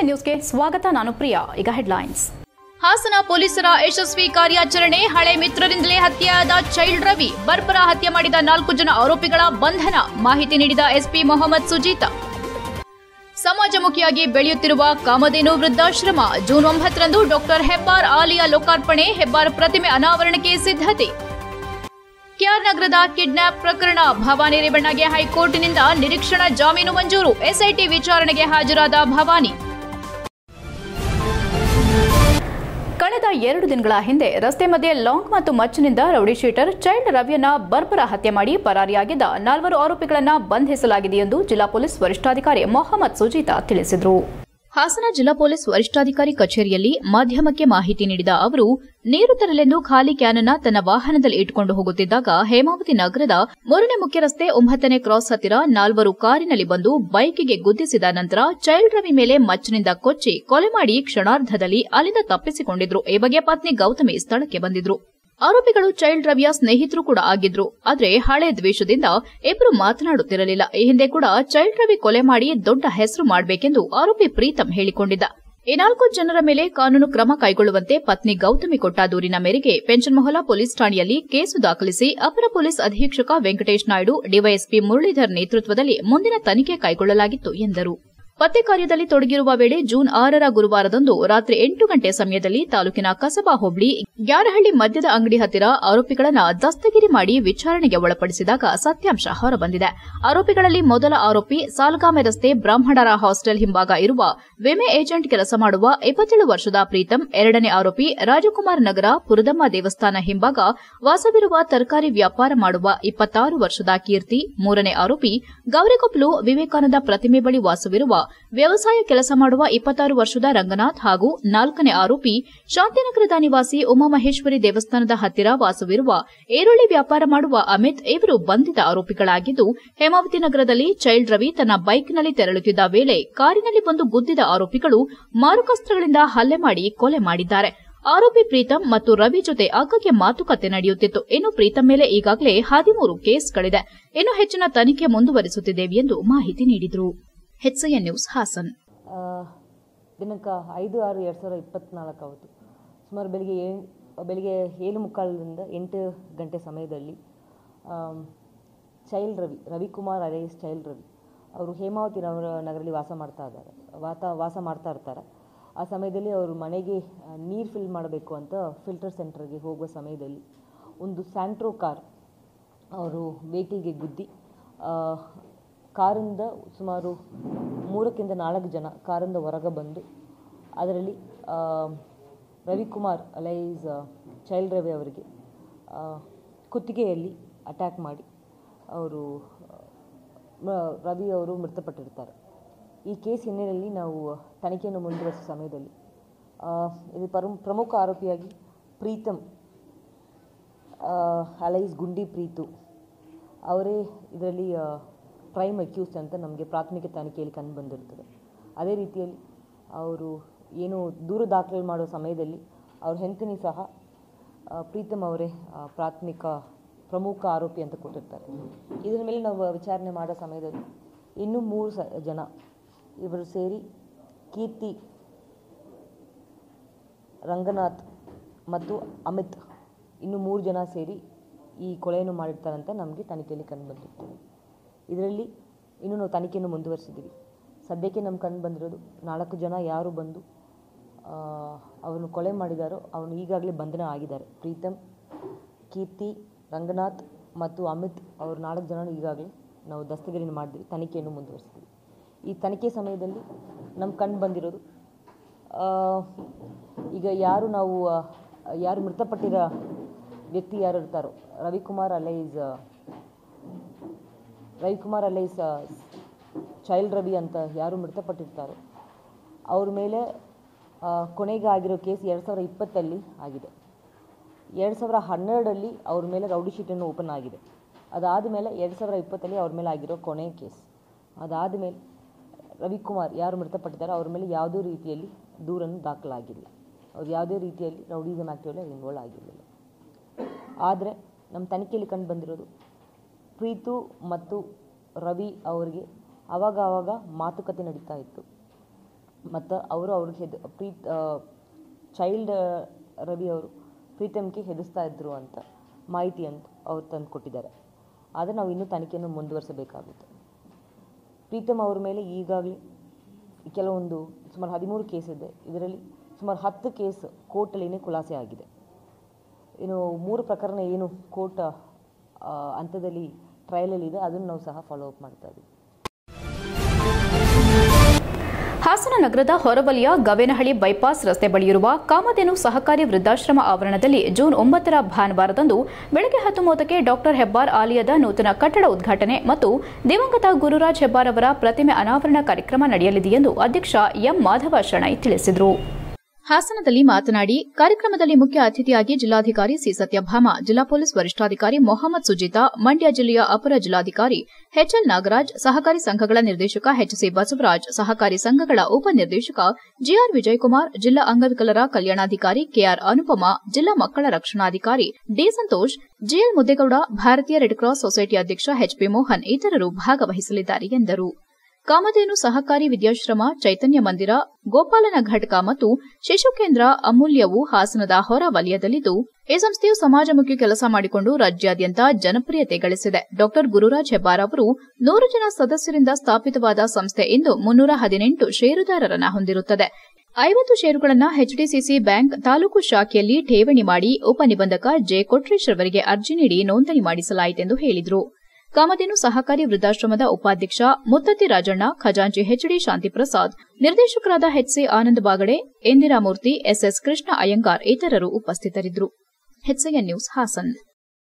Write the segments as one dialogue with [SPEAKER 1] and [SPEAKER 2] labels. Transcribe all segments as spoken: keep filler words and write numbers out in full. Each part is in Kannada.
[SPEAKER 1] ಹೆಚ್ಸಿಎನ್ ನ್ಯೂಸ್ಗೆ ಸ್ವಾಗತ. ನಾನು ಪ್ರಿಯಾ. ಈಗ ಹೆಡ್ಲೈನ್ಸ್.
[SPEAKER 2] ಹಾಸನ ಪೊಲೀಸರ ಯಶಸ್ವಿ ಕಾರ್ಯಾಚರಣೆ. ಹಳೆ ಮಿತ್ರರಿಂದಲೇ ಹತ್ಯೆಯಾದ ಚೈಲ್ಡ್ ರವಿ. ಬರ್ಬರ ಹತ್ಯೆ ಮಾಡಿದ ನಾಲ್ಕು ಜನ ಆರೋಪಿಗಳ ಬಂಧನ. ಮಾಹಿತಿ ನೀಡಿದ ಎಸ್ಪಿ ಮೊಹಮ್ಮದ್ ಸುಜೀತ. ಸಮಾಜಮುಖಿಯಾಗಿ ಬೆಳೆಯುತ್ತಿರುವ ಕಾಮಧೇನು ವೃದ್ಧಾಶ್ರಮ. ಜೂನ್ ಒಂಬತ್ತರಂದು ಡಾಕ್ಟರ್ ಹೆಬ್ಬಾರ್ ಆಲಿಯಾ ಲೋಕಾರ್ಪಣೆ. ಹೆಬ್ಬಾರ್ ಪ್ರತಿಮೆ ಅನಾವರಣಕ್ಕೆ ಸಿದ್ಧತೆ. ಕೆಆರ್ ನಗರದ ಕಿಡ್ನಾಪ್ ಪ್ರಕರಣ. ಭವಾನಿ ರೇವಣ್ಣಗೆ ಹೈಕೋರ್ಟ್ನಿಂದ ನಿರೀಕ್ಷಣಾ ಜಾಮೀನು ಮಂಜೂರು. ಎಸ್ಐಟಿ ವಿಚಾರಣೆಗೆ ಹಾಜರಾದ ಭವಾನಿ.
[SPEAKER 1] ಕಳೆದ ಎರಡು ದಿನಗಳ ಹಿಂದೆ ರಸ್ತೆ ಮಧ್ಯೆ ಲಾಂಗ್ ಮತ್ತು ಮಚ್ಚಿನಿಂದ ರೌಡಿ ಶೀಟರ್ ಚೈಲ್ಡ್ ರವಿಯನ್ನ ಬರ್ಬರ ಹತ್ಯೆ ಮಾಡಿ ಪರಾರಿಯಾಗಿದ್ದ ನಾಲ್ವರು ಆರೋಪಿಗಳನ್ನು ಬಂಧಿಸಲಾಗಿದೆ ಎಂದು ಜಿಲ್ಲಾ ಪೊಲೀಸ್ ವರಿಷ್ಠಾಧಿಕಾರಿ ಮೊಹಮ್ಮದ್ ಸುಜೀತ ತಿಳಿಸಿದರು.
[SPEAKER 2] ಹಾಸನ ಜಿಲ್ಲಾ ಪೊಲೀಸ್ ವರಿಷ್ಠಾಧಿಕಾರಿ ಕಚೇರಿಯಲ್ಲಿ ಮಾಧ್ಯಮಕ್ಕೆ ಮಾಹಿತಿ ನೀಡಿದ ಅವರು, ನೀರು ತರಲೆಂದು ಖಾಲಿ ಕ್ಯಾನ್ ಅನ್ನ ತನ್ನ ವಾಹನದಲ್ಲಿ ಇಟ್ಟುಕೊಂಡು ಹೋಗುತ್ತಿದ್ದಾಗ ಹೇಮಾವತಿ ನಗರದ ಮೂರನೇ ಮುಖ್ಯ ರಸ್ತೆ ಒಂಬತ್ತನೇ ಕ್ರಾಸ್ ಹತ್ತಿರ ನಾಲ್ವರು ಕಾರಿನಲ್ಲಿ ಬಂದು ಬೈಕಿಗೆ ಗುದ್ದಿಸಿದ ನಂತರ ಚೈಲ್ಡ್ ರವಿ ಮೇಲೆ ಮಚ್ಚಿನಿಂದ ಕೊಚ್ಚಿ ಕೊಲೆ ಮಾಡಿ ಕ್ಷಣಾರ್ಧದಲ್ಲಿ ಅಲ್ಲಿಂದ ತಪ್ಪಿಸಿಕೊಂಡಿದ್ರು. ಈ ಬಗ್ಗೆ ಪತ್ನಿ ಗೌತಮಿ ಸ್ಥಳಕ್ಕೆ ಬಂದಿದ್ರು. ಆರೋಪಿಗಳು ಚೈಲ್ಡ್ ರವಿಯ ಸ್ನೇಹಿತರು ಕೂಡ ಆಗಿದ್ರು. ಆದ್ರೆ ಹಳೆ ದ್ವೇಷದಿಂದ ಇಬ್ಬರು ಮಾತನಾಡುತ್ತಿರಲಿಲ್ಲ. ಈ ಹಿಂದೆ ಕೂಡ ಚೈಲ್ಡ್ ರವಿ ಕೊಲೆ ಮಾಡಿ ದೊಡ್ಡ ಹೆಸರು ಮಾಡಬೇಕೆಂದು ಆರೋಪಿ ಪ್ರೀತಂ ಹೇಳಿಕೊಂಡಿದ್ದ. ಈ ನಾಲ್ಕು ಜನರ ಮೇಲೆ ಕಾನೂನು ಕ್ರಮ ಕೈಗೊಳ್ಳುವಂತೆ ಪತ್ನಿ ಗೌತಮಿ ಕೊಟ್ಟ ದೂರಿನ ಮೇರೆಗೆ ಪೆಂಚನಮೊಹಲ ಪೊಲೀಸ್ ಠಾಣೆಯಲ್ಲಿ ಕೇಸು ದಾಖಲಿಸಿ ಅಪರ ಪೊಲೀಸ್ ಅಧೀಕ್ಷಕ ವೆಂಕಟೇಶ್ ನಾಯ್ಡು, ಡಿವೈಎಸ್ಪಿ ಮುರಳೀಧರ್ ನೇತೃತ್ವದಲ್ಲಿ ಮುಂದಿನ ತನಿಖೆ ಕೈಗೊಳ್ಳಲಾಗಿತ್ತು ಎಂದರು. ಪತ್ತೆ ಕಾರ್ಯದಲ್ಲಿ ತೊಡಗಿರುವ ವೇಳೆ ಜೂನ್ ಆರರ ಗುರುವಾರದಂದು ರಾತ್ರಿ ಎಂಟು ಗಂಟೆ ಸಮಯದಲ್ಲಿ ತಾಲೂಕಿನ ಕಸಬಾ ಹೋಬಳಿ ಗ್ಯಾರಹಳ್ಳಿ ಮದ್ಯದ ಅಂಗಡಿ ಹತ್ತಿರ ಆರೋಪಿಗಳನ್ನು ದಸ್ತಗಿರಿ ಮಾಡಿ ವಿಚಾರಣೆಗೆ ಒಳಪಡಿಸಿದಾಗ ಸತ್ಯಾಂಶ ಹೊರಬಂದಿದೆ. ಆರೋಪಿಗಳಲ್ಲಿ ಮೊದಲ ಆರೋಪಿ ಸಾಲಗಾಮೆ ರಸ್ತೆ ಬ್ರಾಹ್ಮಣರ ಹಾಸ್ಟೆಲ್ ಹಿಂಭಾಗ ಇರುವ ವಿಮೆ ಏಜೆಂಟ್ ಕೆಲಸ ಮಾಡುವ ಇಪ್ಪತ್ತೇಳು ವರ್ಷದ ಪ್ರೀತಂ, ಎರಡನೇ ಆರೋಪಿ ರಾಜಕುಮಾರ್ ನಗರ ಪುರದಮ್ಮ ದೇವಸ್ಥಾನ ಹಿಂಭಾಗ ವಾಸವಿರುವ ತರಕಾರಿ ವ್ಯಾಪಾರ ಮಾಡುವ ಇಪ್ಪತ್ತಾರು ವರ್ಷದ ಕೀರ್ತಿ, ಮೂರನೇ ಆರೋಪಿ ಗೌರಿಕೊಪ್ಪಲು ವಿವೇಕಾನಂದ ಪ್ರತಿಮೆ ಬಳಿ ವಾಸವಿರುವ ವ್ಯವಸಾಯ ಕೆಲಸ ಮಾಡುವ ಇಪ್ಪತ್ತಾರು ವರ್ಷದ ರಂಗನಾಥ್ ಹಾಗೂ ನಾಲ್ಕನೇ ಆರೋಪಿ ಶಾಂತಿನಗರದ ನಿವಾಸಿ ಉಮಾಮಹೇಶ್ವರಿ ದೇವಸ್ಥಾನದ ಹತ್ತಿರ ವಾಸವಿರುವ ಈರುಳ್ಳಿ ವ್ಯಾಪಾರ ಮಾಡುವ ಅಮಿತ್ ಇವರು ಬಂಧಿತ ಆರೋಪಿಗಳಾಗಿದ್ದು, ಹೇಮಾವತಿ ನಗರದಲ್ಲಿ ಚೈಲ್ಡ್ ರವಿ ತನ್ನ ಬೈಕ್ನಲ್ಲಿ ತೆರಳುತ್ತಿದ್ದ ವೇಳೆ ಕಾರಿನಲ್ಲಿ ಬಂದು ಗುದ್ದಿದ ಆರೋಪಿಗಳು ಮಾರಕಾಸ್ತ್ರಗಳಿಂದ ಹಲ್ಲೆ ಮಾಡಿ ಕೊಲೆ ಮಾಡಿದ್ದಾರೆ. ಆರೋಪಿ ಪ್ರೀತಂ ಮತ್ತು ರವಿ ಜೊತೆ ಆಗಾಗ್ಗೆ ಮಾತುಕತೆ ನಡೆಯುತ್ತಿತ್ತು. ಇನ್ನು ಪ್ರೀತಂ ಮೇಲೆ ಈಗಾಗಲೇ ಹದಿಮೂರು ಕೇಸ್ಗಳಿದೆ. ಇನ್ನು ಹೆಚ್ಚಿನ ತನಿಖೆ ಮುಂದುವರಿಸುತ್ತಿದ್ದೇವೆ ಎಂದು ಮಾಹಿತಿ ನೀಡಿದರು. HCN news Hassan.
[SPEAKER 3] ದಿನಾಂಕ ಐದು ಆರು ಎರಡು ಸಾವಿರದ ಇಪ್ಪತ್ನಾಲ್ಕು ಅವತ್ತು ಸುಮಾರು ಬೆಳಿಗ್ಗೆ ಏಳು ಬೆಳಿಗ್ಗೆ ಏಳು ಮುಕ್ಕಾಲರಿಂದ ಎಂಟು ಗಂಟೆ ಸಮಯದಲ್ಲಿ child Ravi Ravikumar alias child Ravi ಅವರು ಹೇಮಾವತಿ ನಗರಲ್ಲಿ ವಾಸ ಮಾಡ್ತಾ ಇದ್ದಾರೆ ವಾತ ವಾಸ ಮಾಡ್ತಾ ಇರ್ತಾರೆ. ಆ ಸಮಯದಲ್ಲಿ ಅವರು ಮನೆಗೆ ನೀರು ಫಿಲ್ ಮಾಡಬೇಕು ಅಂತ ಫಿಲ್ಟರ್ ಸೆಂಟರ್ಗೆ ಹೋಗುವ ಸಮಯದಲ್ಲಿ ಒಂದು ಸ್ಯಾಂಟ್ರೋ ಕಾರ್ ಅವರು ವೆಹಿಕಲ್ಗೆ ಗುದ್ದಿ ಕಾರಿಂದ ಸುಮಾರು ಮೂರಕ್ಕಿಂತ ನಾಲ್ಕು ಜನ ಕಾರಿಂದ ಹೊರಗೆ ಬಂದು ಅದರಲ್ಲಿ ರವಿಕುಮಾರ್ ಅಲೈಸ್ ಚೈಲ್ಡ್ ರವಿ ಅವರಿಗೆ ಕುತ್ತಿಗೆಯಲ್ಲಿ ಅಟ್ಯಾಕ್ ಮಾಡಿ ಅವರು ರವಿ ಅವರು ಮೃತಪಟ್ಟಿರ್ತಾರೆ. ಈ ಕೇಸ್ ಹಿನ್ನೆಲೆಯಲ್ಲಿ ನಾವು ತನಿಖೆಯನ್ನು ಮುಂದುವರಿಸುವ ಸಮಯದಲ್ಲಿ ಇದು ಪ್ರಮುಖ ಆರೋಪಿಯಾಗಿ ಪ್ರೀತಂ ಅಲೈಸ್ ಗುಂಡಿ ಪ್ರೀತು ಅವರೇ ಇದರಲ್ಲಿ ಪ್ರೈಮ್ ಅಕ್ಯೂಸ್ಡ್ ಅಂತ ನಮಗೆ ಪ್ರಾಥಮಿಕ ತನಿಖೆಯಲ್ಲಿ ಕಂಡು ಬಂದಿರ್ತದೆ. ಅದೇ ರೀತಿಯಲ್ಲಿ ಅವರು ಏನು ದೂರು ದಾಖಲೆ ಮಾಡುವ ಸಮಯದಲ್ಲಿ ಅವ್ರ ಹೆಂಡತಿನಿ ಸಹ ಪ್ರೀತಮ್ ಅವರೇ ಪ್ರಾಥಮಿಕ ಪ್ರಮುಖ ಆರೋಪಿ ಅಂತ ಕೊಟ್ಟಿರ್ತಾರೆ. ಇದರ ಮೇಲೆ ನಾವು ವಿಚಾರಣೆ ಮಾಡೋ ಸಮಯದಲ್ಲಿ ಇನ್ನೂ ಮೂರು ಸ ಜನ ಇವರು ಸೇರಿ ಕೀರ್ತಿ, ರಂಗನಾಥ್ ಮತ್ತು ಅಮಿತ್ ಇನ್ನೂ ಮೂರು ಜನ ಸೇರಿ ಈ ಕೊಲೆಯನ್ನು ಮಾಡಿರ್ತಾರಂತ ನಮಗೆ ತನಿಖೆಯಲ್ಲಿ ಕಂಡು ಬಂದಿರ್ತದೆ. ಇದರಲ್ಲಿ ಇನ್ನೂ ನಾವು ತನಿಖೆಯನ್ನು ಮುಂದುವರಿಸಿದ್ದೀವಿ. ಸದ್ಯಕ್ಕೆ ನಮ್ಗೆ ಕಂಡು ಬಂದಿರೋದು ನಾಲ್ಕು ಜನ ಯಾರು ಬಂದು ಅವನು ಕೊಲೆ ಮಾಡಿದಾರೋ ಅವನು ಈಗಾಗಲೇ ಬಂಧನ ಆಗಿದ್ದಾರೆ. ಪ್ರೀತಮ್, ಕೀರ್ತಿ, ರಂಗನಾಥ್ ಮತ್ತು ಅಮಿತ್ ಅವರು ನಾಲ್ಕು ಜನ ಈಗಾಗಲೇ ನಾವು ದಸ್ತಗಿರಿಯನ್ನು ಮಾಡಿದ್ವಿ, ತನಿಖೆಯನ್ನು ಮುಂದುವರಿಸಿದ್ವಿ. ಈ ತನಿಖೆ ಸಮಯದಲ್ಲಿ ನಮ್ಗೆ ಕಂಡು ಬಂದಿರೋದು ಈಗ ಯಾರು ನಾವು ಯಾರು ಮೃತಪಟ್ಟಿರೋ ವ್ಯಕ್ತಿ ಯಾರು ಇರ್ತಾರೋ Ravikumar alias Ravikumar alias child Ravi ಅಂತ ಯಾರು ಮೃತಪಟ್ಟಿರ್ತಾರೋ ಅವ್ರ ಮೇಲೆ ಕೊನೆಗೆ ಆಗಿರೋ ಕೇಸ್ ಎರಡು ಸಾವಿರದ ಇಪ್ಪತ್ತಲ್ಲಿ ಆಗಿದೆ. ಎರಡು ಸಾವಿರ ಹನ್ನೆರಡರಲ್ಲಿ ಅವ್ರ ಮೇಲೆ ರೌಡಿ ಶೀಟನ್ನು ಓಪನ್ ಆಗಿದೆ. ಅದಾದ ಮೇಲೆ ಎರಡು ಸಾವಿರ ಇಪ್ಪತ್ತಲ್ಲಿ ಅವ್ರ ಮೇಲೆ ಆಗಿರೋ ಕೊನೆಯ ಕೇಸ್. ಅದಾದ ಮೇಲೆ ರವಿಕುಮಾರ್ ಯಾರು ಮೃತಪಟ್ಟಿದ್ದಾರೋ ಅವ್ರ ಮೇಲೆ ಯಾವುದೇ ರೀತಿಯಲ್ಲಿ ದೂರನ್ನು ದಾಖಲಾಗಿಲ್ಲ. ಅವ್ರು ಯಾವುದೇ ರೀತಿಯಲ್ಲಿ ರೌಡಿಸಮ್ ಆ್ಯಕ್ಟಿವಲ್ಲಿ ಅವ್ರು ಇನ್ವಾಲ್ವ್ ಆಗಿರಲಿಲ್ಲ. ಆದರೆ ನಮ್ಮ ತನಿಖೆಯಲ್ಲಿ ಕಂಡು ಬಂದಿರೋದು ಪ್ರೀತು ಮತ್ತು ರವಿ ಅವರಿಗೆ ಆವಾಗ ಆವಾಗ ಮಾತುಕತೆ ನಡೀತಾ ಇತ್ತು. ಮತ್ತು ಅವರು ಅವ್ರಿಗೆ ಹೆದ್ ಪ್ರೀತ್ ಚೈಲ್ಡ್ ರವಿ ಅವರು ಪ್ರೀತಮ್ಗೆ ಹೆದರ್ಸ್ತಾ ಇದ್ದರು ಅಂತ ಮಾಹಿತಿ ಅಂತ ಅವ್ರು ತಂದು ಕೊಟ್ಟಿದ್ದಾರೆ. ಆದರೆ ನಾವು ಇನ್ನೂ ತನಿಖೆಯನ್ನು ಮುಂದುವರಿಸಬೇಕಾಗುತ್ತೆ. ಪ್ರೀತಮ್ ಅವ್ರ ಮೇಲೆ ಈಗಾಗಲೇ ಕೆಲವೊಂದು ಸುಮಾರು ಹದಿಮೂರು ಕೇಸ್ ಇದೆ. ಇದರಲ್ಲಿ ಸುಮಾರು ಹತ್ತು ಕೇಸ್ ಕೋರ್ಟಲ್ಲಿನೇ ಖುಲಾಸೆ ಆಗಿದೆ. ಇನ್ನು ಮೂರು ಪ್ರಕರಣ ಏನು ಕೋರ್ಟ್ ಹಂತದಲ್ಲಿ ಟ್ರಯಲಲ್ಲಿದೆ ಅದನ್ನು ನಾವು ಸಹ ಫಾಲೋ ಅಪ್ ಮಾಡ್ತಾ ಇದ್ದೀವಿ.
[SPEAKER 1] ಹಾಸನ ನಗರದ ಹೊರವಲಯ ಗವೇನಹಳ್ಳಿ ಬೈಪಾಸ್ ರಸ್ತೆ ಬಳಿಯಿರುವ ಕಾಮಧೇನು ಸಹಕಾರಿ ವೃದ್ಧಾಶ್ರಮ ಆವರಣದಲ್ಲಿ ಜೂನ್ ಒಂಬತ್ತರ ಭಾನುವಾರದಂದು ಬೆಳಗ್ಗೆ ಹತ್ತು ಮೂವತ್ತಕ್ಕೆ ಡಾಕ್ಟರ್ ಹೆಬ್ಬಾರ್ ಆಲಯದ ನೂತನ ಕಟ್ಟಡ ಉದ್ಘಾಟನೆ ಮತ್ತು ದಿವಂಗತ ಗುರುರಾಜ್ ಹೆಬ್ಬಾರ್ ಅವರ ಪ್ರತಿಮೆ ಅನಾವರಣ ಕಾರ್ಯಕ್ರಮ ನಡೆಯಲಿದೆ ಎಂದು ಅಧ್ಯಕ್ಷ ಎಂ ಮಾಧವ ಶೆಣೈ ತಿಳಿಸಿದರು.
[SPEAKER 2] ಹಾಸನದಲ್ಲಿ ಮಾತನಾಡಿ, ಕಾರ್ಯಕ್ರಮದಲ್ಲಿ ಮುಖ್ಯ ಅತಿಥಿಯಾಗಿ ಜಿಲ್ಲಾಧಿಕಾರಿ ಸಿ ಸತ್ಯಭಾಮ, ಜಿಲ್ಲಾ ಪೊಲೀಸ್ ವರಿಷ್ಠಾಧಿಕಾರಿ ಮೊಹಮ್ಮದ್ ಸುಜಿತಾ, ಮಂಡ್ಯ ಜಿಲ್ಲೆಯ ಅಪರ ಜಿಲ್ಲಾಧಿಕಾರಿ ಎಚ್ಎಲ್ ನಾಗರಾಜ್, ಸಹಕಾರಿ ಸಂಘಗಳ ನಿರ್ದೇಶಕ ಎಚ್ಸಿ ಬಸವರಾಜ್, ಸಹಕಾರಿ ಸಂಘಗಳ ಉಪನಿರ್ದೇಶಕ ಜಿಆರ್ ವಿಜಯಕುಮಾರ್, ಜಿಲ್ಲಾ ಅಂಗವಿಕಲರ ಕಲ್ಯಾಣಾಧಿಕಾರಿ ಕೆಆರ್ ಅನುಪಮ, ಜಿಲ್ಲಾ ಮಕ್ಕಳ ರಕ್ಷಣಾಧಿಕಾರಿ ಡಿ ಸಂತೋಷ್, ಜಿಎಲ್ ಮುದ್ದೇಗೌಡ, ಭಾರತೀಯ ರೆಡ್ ಕ್ರಾಸ್ ಸೊಸೈಟಿ ಅಧ್ಯಕ್ಷ ಎಚ್ಪಿ ಮೋಹನ್ ಇತರರು ಭಾಗವಹಿಸಲಿದ್ದಾರೆ ಎಂದರು. ಕಾಮಧೇನು ಸಹಕಾರಿ ವಿದ್ಯಾಶ್ರಮ, ಚೈತನ್ಯ ಮಂದಿರ, ಗೋಪಾಲನ ಘಟಕ ಮತ್ತು ಶಿಶು ಕೇಂದ್ರ ಅಮೂಲ್ಯವು ಹಾಸನದ ಹೊರ ವಲಯದಲ್ಲಿದ್ದು, ಈ ಸಂಸ್ಥೆಯು ಸಮಾಜಮುಖಿ ಕೆಲಸ ಮಾಡಿಕೊಂಡು ರಾಜ್ಯಾದ್ಯಂತ ಜನಪ್ರಿಯತೆ ಗಳಿಸಿದೆ. ಡಾ ಗುರುರಾಜ್ ಹೆಬ್ಬಾರ್ ಅವರು ನೂರು ಜನ ಸದಸ್ಯರಿಂದ ಸ್ಥಾಪಿತವಾದ ಸಂಸ್ಥೆ ಇಂದು ಮುನ್ನೂರ ಹದಿನೆಂಟು ಷೇರುದಾರರನ್ನ ಹೊಂದಿರುತ್ತದೆ. ಐವತ್ತು ಷೇರುಗಳನ್ನು ಎಚ್ಡಿಸಿಸಿ ಬ್ಯಾಂಕ್ ತಾಲೂಕು ಶಾಖೆಯಲ್ಲಿ ಠೇವಣಿ ಮಾಡಿ ಉಪನಿಬಂಧಕ ಜೆ ಕೊಟ್ರೇಶ್ ಅವರಿಗೆ ಅರ್ಜಿ ನೀಡಿ ನೋಂದಣಿ ಮಾಡಿಸಲಾಯಿತೆಂದು ಹೇಳಿದರು. ಕಾಮಧೇನು ಸಹಕಾರಿ ವೃದ್ಧಾಶ್ರಮದ ಉಪಾಧ್ಯಕ್ಷ ಮುತ್ತತ್ತಿ ರಾಜಣ್ಣ, ಖಜಾಂಚಿ ಎಚ್ಡಿ ಶಾಂತಿಪ್ರಸಾದ್, ನಿರ್ದೇಶಕರಾದ ಎಚ್ಸಿ ಆನಂದ್ ಬಾಗಡೆ, ಇಂದಿರಾಮೂರ್ತಿ, ಎಸ್ಎಸ್ ಕೃಷ್ಣ ಅಯ್ಯಂಗಾರ್ ಇತರರು ಉಪಸ್ಥಿತರಿದ್ದರು. HCN news Haasan.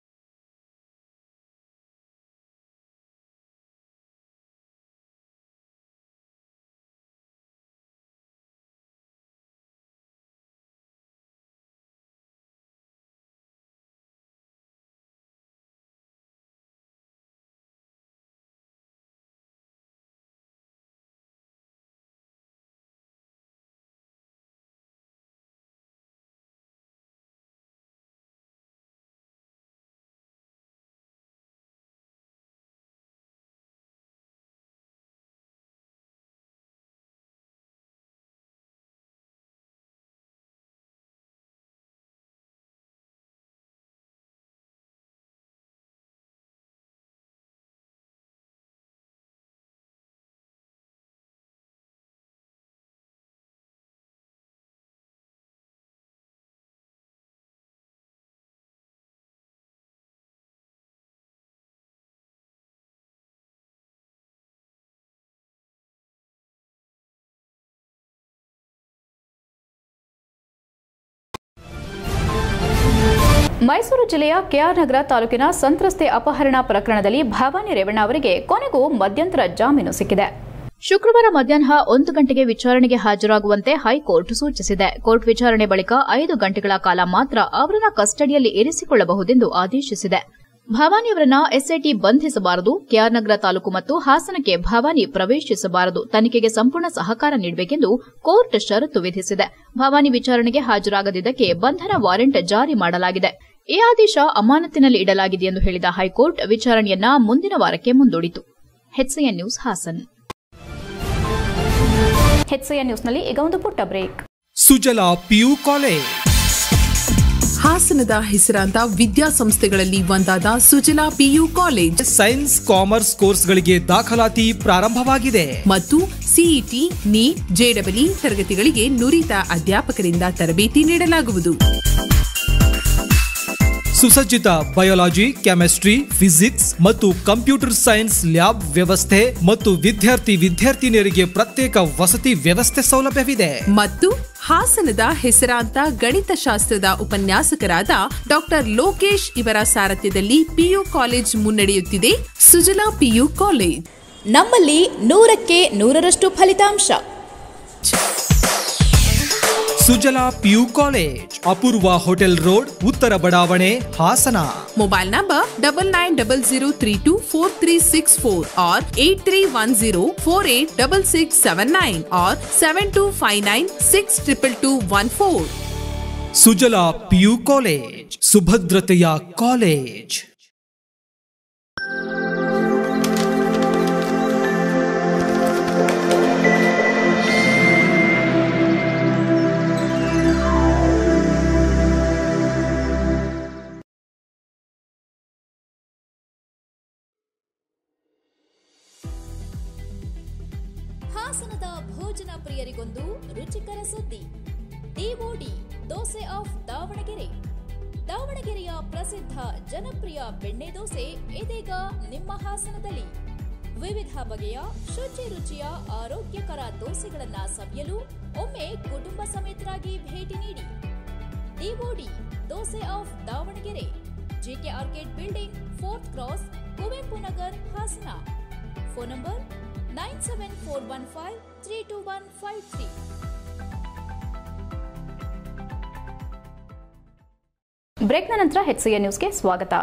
[SPEAKER 1] ಮೈಸೂರು ಜಿಲ್ಲೆಯ ಕೆಆರ್ ನಗರ ತಾಲೂಕಿನ ಸಂತ್ರಸ್ತೆ ಅಪಹರಣ ಪ್ರಕರಣದಲ್ಲಿ ಭವಾನಿ ರೇವಣ್ಣ ಅವರಿಗೆ ಕೊನೆಗೂ ಮಧ್ಯಂತರ ಜಾಮೀನು ಸಿಕ್ಕಿದೆ.
[SPEAKER 2] ಶುಕ್ರವಾರ ಮಧ್ಯಾಹ್ನ ಒಂದು ಗಂಟೆಗೆ ವಿಚಾರಣೆಗೆ ಹಾಜರಾಗುವಂತೆ ಹೈಕೋರ್ಟ್ ಸೂಚಿಸಿದೆ. ಕೋರ್ಟ್ ವಿಚಾರಣೆ ಬಳಿಕ ಐದು ಗಂಟೆಗಳ ಕಾಲ ಮಾತ್ರ ಅವರನ್ನ ಕಸ್ಟಡಿಯಲ್ಲಿ ಇರಿಸಿಕೊಳ್ಳಬಹುದೆಂದು ಆದೇಶಿಸಿದೆ. ಭವಾನಿಯವರನ್ನ ಎಸ್ಐಟಿ ಬಂಧಿಸಬಾರದು, ಕೆಆರ್ ನಗರ ತಾಲೂಕು ಮತ್ತು ಹಾಸನಕ್ಕೆ ಭವಾನಿ ಪ್ರವೇಶಿಸಬಾರದು, ತನಿಖೆಗೆ ಸಂಪೂರ್ಣ ಸಹಕಾರ ನೀಡಬೇಕೆಂದು ಕೋರ್ಟ್ ಷರತ್ತು ವಿಧಿಸಿದೆ. ಭವಾನಿ ವಿಚಾರಣೆಗೆ ಹಾಜರಾಗದಿದ್ದಕ್ಕೆ ಬಂಧನ ವಾರೆಂಟ್ ಜಾರಿ ಮಾಡಲಾಗಿದೆ. ಈ ಆದೇಶ ಅಮಾನತಿನಲ್ಲಿ ಇಡಲಾಗಿದೆ ಎಂದು ಹೇಳಿದ ಹೈಕೋರ್ಟ್ ವಿಚಾರಣೆಯನ್ನ ಮುಂದಿನ ವಾರಕ್ಕೆ ಮುಂದೂಡಿತು. HCN news Hassan.
[SPEAKER 1] ಎಚ್ಸಿಎನ್ ನ್ಯೂಸ್ನಲ್ಲಿ ಈಗ ಒಂದು ಪುಟ್ಟ ಬ್ರೇಕ್.
[SPEAKER 4] ಸುಜಲಾ ಪಿಯು ಕಾಲೇಜ್
[SPEAKER 5] ಹಾಸನದ ಹೆಸರಾಂತ ವಿದ್ಯಾಸಂಸ್ಥೆಗಳಲ್ಲಿ ಒಂದಾದ Sujala PU college
[SPEAKER 4] science commerce ಕೋರ್ಸ್ಗಳಿಗೆ ದಾಖಲಾತಿ ಪ್ರಾರಂಭವಾಗಿದೆ
[SPEAKER 5] ಮತ್ತು ಸಿಇಟಿ, ನೀಟ್, ಜೆಡಬ್ಲ್ಇ ತರಗತಿಗಳಿಗೆ ನುರಿತ ಅಧ್ಯಾಪಕರಿಂದ ತರಬೇತಿ ನೀಡಲಾಗುವುದು.
[SPEAKER 4] ಸುಸಜ್ಜಿತ ಬಯೋಲಾಜಿ, ಕೆಮಿಸ್ಟ್ರಿ, ಫಿಸಿಕ್ಸ್ ಮತ್ತು ಕಂಪ್ಯೂಟರ್ ಸೈನ್ಸ್ ಲ್ಯಾಬ್ ವ್ಯವಸ್ಥೆ ಮತ್ತು ವಿದ್ಯಾರ್ಥಿ ವಿದ್ಯಾರ್ಥಿನಿಯರಿಗೆ ಪ್ರತ್ಯೇಕ ವಸತಿ ವ್ಯವಸ್ಥೆ ಸೌಲಭ್ಯವಿದೆ.
[SPEAKER 5] ಮತ್ತು ಹಾಸನದ ಹೆಸರಾಂತ ಗಣಿತಶಾಸ್ತ್ರದ ಉಪನ್ಯಾಸಕರಾದ ಡಾಕ್ಟರ್ ಲೋಕೇಶ್ ಇವರ ಸಾರಥ್ಯದಲ್ಲಿ ಪಿಯು ಕಾಲೇಜ್ ಮುನ್ನಡೆಯುತ್ತಿದೆ. ಸುಜಲಾ ಪಿಯು ಕಾಲೇಜ್,
[SPEAKER 2] ನಮ್ಮಲ್ಲಿ ನೂರಕ್ಕೆ ನೂರರಷ್ಟು ಫಲಿತಾಂಶ.
[SPEAKER 4] Sujala PU college, Apoorva hotel road, ಉತ್ತರ ಬಡಾವಣೆ, Hassan.
[SPEAKER 5] Mobile number double nine double zero three two four three six four और eight three one zero four eight double six seven nine और seven two five nine six triple two one four.
[SPEAKER 4] Sujala PU college, ಸುಭದ್ರತೆಯ ಕಾಲೇಜ್.
[SPEAKER 2] ಹಾಸನದ ಭೋಜನ ಪ್ರಿಯರಿಗೊಂದು ರುಚಿಕರ ಸುದ್ದಿ. DOD dosa of Davanagere. ದಾವಣಗೆರೆಯ ಪ್ರಸಿದ್ಧ ಜನಪ್ರಿಯ ಬೆಣ್ಣೆ ದೋಸೆ ಇದೀಗ ನಿಮ್ಮ ಹಾಸನದಲ್ಲಿ. ವಿವಿಧ ಬಗೆಯ ಶುಚಿ ರುಚಿಯ ಆರೋಗ್ಯಕರ ದೋಸೆಗಳನ್ನ ಸವಿಯಲು ಒಮ್ಮೆ ಕುಟುಂಬ ಸಮೇತರಾಗಿ ಭೇಟಿ ನೀಡಿ. DOD dosa of Davanagere, GK orchid building, fourth cross, Kuvempu Nagar, Hassan. Phone number nine seven four one five three two one five three.
[SPEAKER 1] ಬ್ರೇಕ್ನ ನಂತರ ಎಚ್ಸಿಎನ್ ನ್ಯೂಸ್ಗೆ ಸ್ವಾಗತ.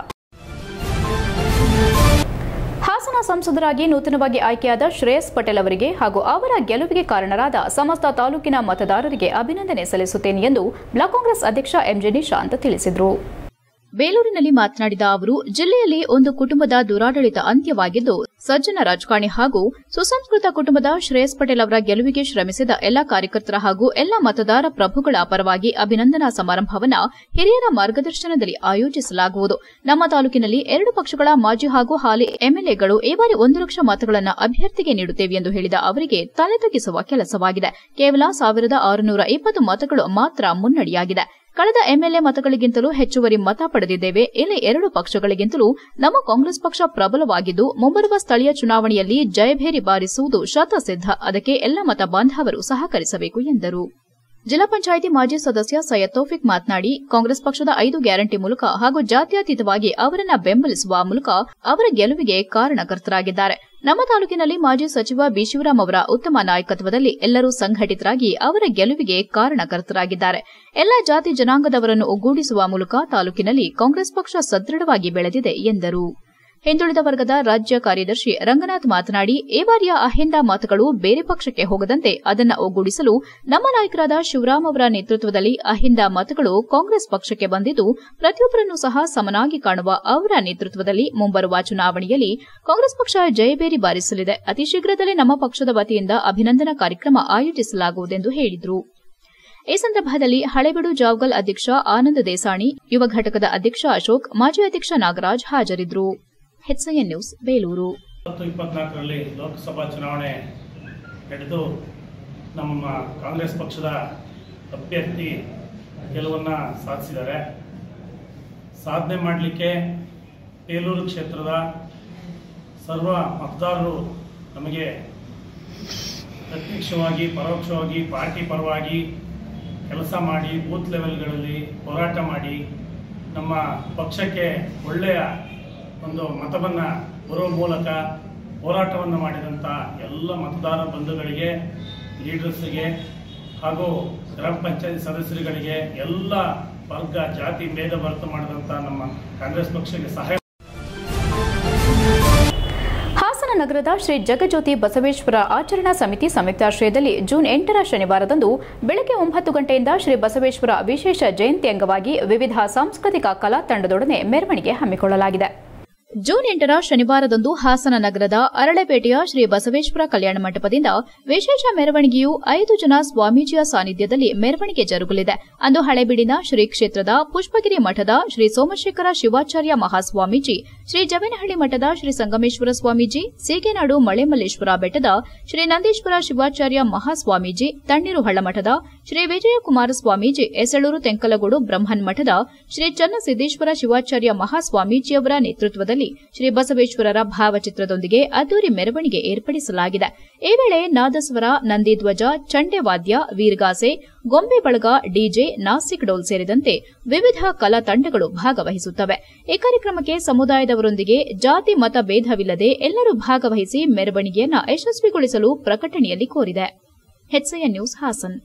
[SPEAKER 1] ಹಾಸನ ಸಂಸದರಾಗಿ ನೂತನವಾಗಿ ಆಯ್ಕೆಯಾದ ಶ್ರೇಯಸ್ ಪಟೇಲ್ ಅವರಿಗೆ ಹಾಗೂ ಅವರ ಗೆಲುವಿಗೆ ಕಾರಣರಾದ ಸಮಸ್ತ ತಾಲೂಕಿನ ಮತದಾರರಿಗೆ ಅಭಿನಂದನೆ ಸಲ್ಲಿಸುತ್ತೇನೆ ಎಂದು ಬ್ಲಾಕ್ ಕಾಂಗ್ರೆಸ್ ಅಧ್ಯಕ್ಷ ಎಂಜೆ ನಿಶಾಂತ್ ತಿಳಿಸಿದರು.
[SPEAKER 2] ಬೇಲೂರಿನಲ್ಲಿ ಮಾತನಾಡಿದ ಅವರು, ಜಿಲ್ಲೆಯಲ್ಲಿ ಒಂದು ಕುಟುಂಬದ ದುರಾಡಳಿತ ಅಂತ್ಯವಾಗಿದ್ದು, ಸಜ್ಜನ ರಾಜಕಾರಣಿ ಹಾಗೂ ಸುಸಂಸ್ಕೃತ ಕುಟುಂಬದ ಶ್ರೇಯಸ್ ಪಟೇಲ್ ಅವರ ಗೆಲುವಿಗೆ ಶ್ರಮಿಸಿದ ಎಲ್ಲಾ ಕಾರ್ಯಕರ್ತರ ಹಾಗೂ ಎಲ್ಲಾ ಮತದಾರ ಪ್ರಭುಗಳ ಪರವಾಗಿ ಅಭಿನಂದನಾ ಸಮಾರಂಭವನ್ನು ಹಿರಿಯರ ಮಾರ್ಗದರ್ಶನದಲ್ಲಿ ಆಯೋಜಿಸಲಾಗುವುದು. ನಮ್ಮ ತಾಲೂಕಿನಲ್ಲಿ ಎರಡು ಪಕ್ಷಗಳ ಮಾಜಿ ಹಾಗೂ ಹಾಲಿ ಎಂಎಲ್ಎಗಳು ಈ ಬಾರಿ ಒಂದು ಲಕ್ಷ ಮತಗಳನ್ನು ಅಭ್ಯರ್ಥಿಗೆ ನೀಡುತ್ತೇವೆ ಎಂದು ಹೇಳಿದ ಅವರಿಗೆ ತಲೆ ತಗ್ಗಿಸುವ ಕೆಲಸವಾಗಿದೆ. ಕೇವಲ ಸಾವಿರದ ಆರುನೂರ ಇಪ್ಪತ್ತು ಮತಗಳು ಮಾತ್ರ ಮುನ್ನಡೆಯಾಗಿದೆ. ಕಳೆದ ಎಂಎಲ್ಎ ಮತಗಳಿಗಿಂತಲೂ ಹೆಚ್ಚುವರಿ ಮತ ಪಡೆದಿದ್ದೇವೆ. ಇಲ್ಲಿ ಎರಡು ಪಕ್ಷಗಳಿಗಿಂತಲೂ ನಮ್ಮ ಕಾಂಗ್ರೆಸ್ ಪಕ್ಷ ಪ್ರಬಲವಾಗಿದ್ದು, ಮುಂಬರುವ ಸ್ಥಳೀಯ ಚುನಾವಣೆಯಲ್ಲಿ ಜಯಭೇರಿ ಬಾರಿಸುವುದು ಶತಸಿದ್ಧ. ಅದಕ್ಕೆ ಎಲ್ಲ ಮತ ಬಾಂಧವರು ಸಹಕರಿಸಬೇಕು ಎಂದರು. ಜಿಲ್ಲಾ ಪಂಚಾಯಿತಿ ಮಾಜಿ ಸದಸ್ಯ ಸೈಯದ್ ತೌಫಿಕ್ ಮಾತನಾಡಿ, ಕಾಂಗ್ರೆಸ್ ಪಕ್ಷದ ಐದು ಗ್ಯಾರಂಟಿ ಮೂಲಕ ಹಾಗೂ ಜಾತ್ಯತೀತವಾಗಿ ಅವರನ್ನ ಬೆಂಬಲಿಸುವ ಮೂಲಕ ಅವರ ಗೆಲುವಿಗೆ ಕಾರಣಕರ್ತರಾಗಿದ್ದಾರೆ. ನಮ್ಮ ತಾಲೂಕಿನಲ್ಲಿ ಮಾಜಿ ಸಚಿವ ಬಿ ಶಿವರಾಮ್ ಅವರ ಉತ್ತಮ ನಾಯಕತ್ವದಲ್ಲಿ ಎಲ್ಲರೂ ಸಂಘಟಿತರಾಗಿ ಅವರ ಗೆಲುವಿಗೆ ಕಾರಣಕರ್ತರಾಗಿದ್ದಾರೆ. ಎಲ್ಲ ಜಾತಿ ಜನಾಂಗದವರನ್ನು ಒಗ್ಗೂಡಿಸುವ ಮೂಲಕ ತಾಲೂಕಿನಲ್ಲಿ ಕಾಂಗ್ರೆಸ್ ಪಕ್ಷ ಸದೃಢವಾಗಿ ಬೆಳೆದಿದೆ ಎಂದರು. ಹಿಂದುಳಿದ ವರ್ಗದ ರಾಜ್ಯ ಕಾರ್ಯದರ್ಶಿ ರಂಗನಾಥ್ ಮಾತನಾಡಿ, ಈ ಬಾರಿಯ ಅಹಿಂದ ಮತಗಳು ಬೇರೆ ಪಕ್ಷಕ್ಕೆ ಹೋಗದಂತೆ ಅದನ್ನು ಒಗ್ಗೂಡಿಸಲು ನಮ್ಮ ನಾಯಕರಾದ ಶಿವರಾಮ್ ಅವರ ನೇತೃತ್ವದಲ್ಲಿ ಅಹಿಂದ ಮತಗಳು ಕಾಂಗ್ರೆಸ್ ಪಕ್ಷಕ್ಕೆ ಬಂದಿದ್ದು, ಪ್ರತಿಯೊಬ್ಬರನ್ನೂ ಸಹ ಸಮನಾಗಿ ಕಾಣುವ ಅವರ ನೇತೃತ್ವದಲ್ಲಿ ಮುಂಬರುವ ಚುನಾವಣೆಯಲ್ಲಿ ಕಾಂಗ್ರೆಸ್ ಪಕ್ಷ ಜಯಬೇರಿ ಬಾರಿಸಲಿದೆ. ಅತಿ ಶೀಘ್ರದಲ್ಲೇ ನಮ್ಮ ಪಕ್ಷದ ವತಿಯಿಂದ ಅಭಿನಂದನಾ ಕಾರ್ಯಕ್ರಮ ಆಯೋಜಿಸಲಾಗುವುದೆಂದು ಹೇಳಿದರು. ಈ ಸಂದರ್ಭದಲ್ಲಿ ಹಳೆಬೀಡು ಜಾವಗಲ್ ಅಧ್ಯಕ್ಷ ಆನಂದ್ ದೇಸಾಣಿ, ಯುವ ಘಟಕದ ಅಧ್ಯಕ್ಷ ಅಶೋಕ್, ಮಾಜಿ ಅಧ್ಯಕ್ಷ ನಾಗರಾಜ್ ಹಾಜರಿದ್ದರು. HCN news Belur.
[SPEAKER 6] ಇಪ್ಪತ್ನಾಲ್ಕರಲ್ಲಿ ಲೋಕಸಭಾ ಚುನಾವಣೆ ನಡೆದು ನಮ್ಮ ಕಾಂಗ್ರೆಸ್ ಪಕ್ಷದ ಅಭ್ಯರ್ಥಿ ಗೆಲುವನ್ನು ಸಾಧಿಸಿದ್ದಾರೆ. ಸಾಧನೆ ಮಾಡಲಿಕ್ಕೆ ಬೇಲೂರು ಕ್ಷೇತ್ರದ ಸರ್ವ ಮತದಾರರು ನಮಗೆ ಪ್ರತ್ಯಕ್ಷವಾಗಿ ಪರೋಕ್ಷವಾಗಿ ಪಾರ್ಟಿ ಪರವಾಗಿ ಕೆಲಸ ಮಾಡಿ ಬೂತ್ ಲೆವೆಲ್ಗಳಲ್ಲಿ ಹೋರಾಟ ಮಾಡಿ ನಮ್ಮ ಪಕ್ಷಕ್ಕೆ ಒಳ್ಳೆಯ ಒಂದು ಮತವನ್ನು ಬರುವ ಮೂಲಕ ಹೋರಾಟವನ್ನು ಮಾಡಿದಂಥ ಎಲ್ಲ ಮತದಾರ ಬಂಧುಗಳಿಗೆ, ಲೀಡರ್ಸ್ಗೆ ಹಾಗೂ ಗ್ರಾಮ ಪಂಚಾಯತ್ ಸದಸ್ಯರುಗಳಿಗೆ, ಎಲ್ಲ ವರ್ಗ ಜಾತಿ ಭೇದ ಭರ್ತ ಮಾಡಿದಂಥ ನಮ್ಮ ಕಾಂಗ್ರೆಸ್ ಪಕ್ಷಕ್ಕೆ ಸಹಾಯ.
[SPEAKER 1] ಹಾಸನ ನಗರದ ಶ್ರೀ ಜಗಜ್ಯೋತಿ ಬಸವೇಶ್ವರ ಆಚರಣಾ ಸಮಿತಿ ಸಂಯುಕ್ತಾಶ್ರಯದಲ್ಲಿ ಜೂನ್ ಎಂಟರ ಶನಿವಾರದಂದು ಬೆಳಗ್ಗೆ ಒಂಬತ್ತು ಗಂಟೆಯಿಂದ ಶ್ರೀ ಬಸವೇಶ್ವರ ವಿಶೇಷ ಜಯಂತಿ ಅಂಗವಾಗಿ ವಿವಿಧ ಸಾಂಸ್ಕೃತಿಕ ಕಲಾ ತಂಡದೊಡನೆ ಮೆರವಣಿಗೆ ಹಮ್ಮಿಕೊಳ್ಳಲಾಗಿದೆ.
[SPEAKER 2] ಜೂನ್ ಎಂಟರ ಶನಿವಾರದಂದು ಹಾಸನ ನಗರದ ಅರಳೆಪೇಟೆಯ ಶ್ರೀ ಬಸವೇಶ್ವರ ಕಲ್ಯಾಣ ಮಂಟಪದಿಂದ ವಿಶೇಷ ಮೆರವಣಿಗೆಯು ಐದು ಜನ ಸ್ವಾಮೀಜಿಯ ಸಾನ್ನಿಧ್ಯದಲ್ಲಿ ಮೆರವಣಿಗೆ ಜರುಗಲಿದೆ. ಅಂದು ಹಳೆಬೀಡಿನ ಶ್ರೀ ಕ್ಷೇತ್ರದ ಪುಷ್ಪಗಿರಿ ಮಠದ ಶ್ರೀ ಸೋಮಶೇಖರ ಶಿವಾಚಾರ್ಯ ಮಹಾಸ್ವಾಮೀಜಿ, ಶ್ರೀ ಜವೇನಹಳ್ಳಿ ಮಠದ ಶ್ರೀ ಸಂಗಮೇಶ್ವರ ಸ್ವಾಮೀಜಿ, ಸೀಗೆನಾಡು ಮಳೆಮಲ್ಲೇಶ್ವರ ಬೆಟ್ಟದ ಶ್ರೀ ನಂದೀಶ್ವರ ಶಿವಾಚಾರ್ಯ ಮಹಾಸ್ವಾಮೀಜಿ, ತಣ್ಣೀರು ಹಳ್ಳಮಠದ ಶ್ರೀ ವಿಜಯಕುಮಾರ ಸ್ವಾಮೀಜಿ, ಎಸಳೂರು ತೆಂಕಲಗೂಡು ಬ್ರಹ್ಮನ್ ಮಠದ ಶ್ರೀ ಚನ್ನಸಿದ್ದೇಶ್ವರ ಶಿವಾಚಾರ್ಯ ಮಹಾಸ್ವಾಮೀಜಿಯವರ ನೇತೃತ್ವದಲ್ಲಿ ಶ್ರೀ ಬಸವೇಶ್ವರರ ಭಾವಚಿತ್ರದೊಂದಿಗೆ ಅದ್ದೂರಿ ಮೆರವಣಿಗೆ ಏರ್ಪಡಿಸಲಾಗಿದೆ. ಈ ವೇಳೆ ನಾದಸ್ವರ, ನಂದಿಧ್ವಜ, ಚಂಡೆವಾದ್ಯ, ವೀರ್ಗಾಸೆ, ಗೊಂಬೆ ಬಳಗ, ಡಿಜೆ, ನಾಸಿಕ್ ಡೋಲ್ ಸೇರಿದಂತೆ ವಿವಿಧ ಕಲಾ ತಂಡಗಳು ಭಾಗವಹಿಸುತ್ತವೆ. ಈ ಕಾರ್ಯಕ್ರಮಕ್ಕೆ ಸಮುದಾಯದವರೊಂದಿಗೆ ಜಾತಿ ಮತ ಭೇದವಿಲ್ಲದೆ ಎಲ್ಲರೂ ಭಾಗವಹಿಸಿ ಮೆರವಣಿಗೆಯನ್ನು ಯಶಸ್ವಿಗೊಳಿಸಲು ಪ್ರಕಟಣೆಯಲ್ಲಿ ಕೋರಿದೆ. HCN news Hassan.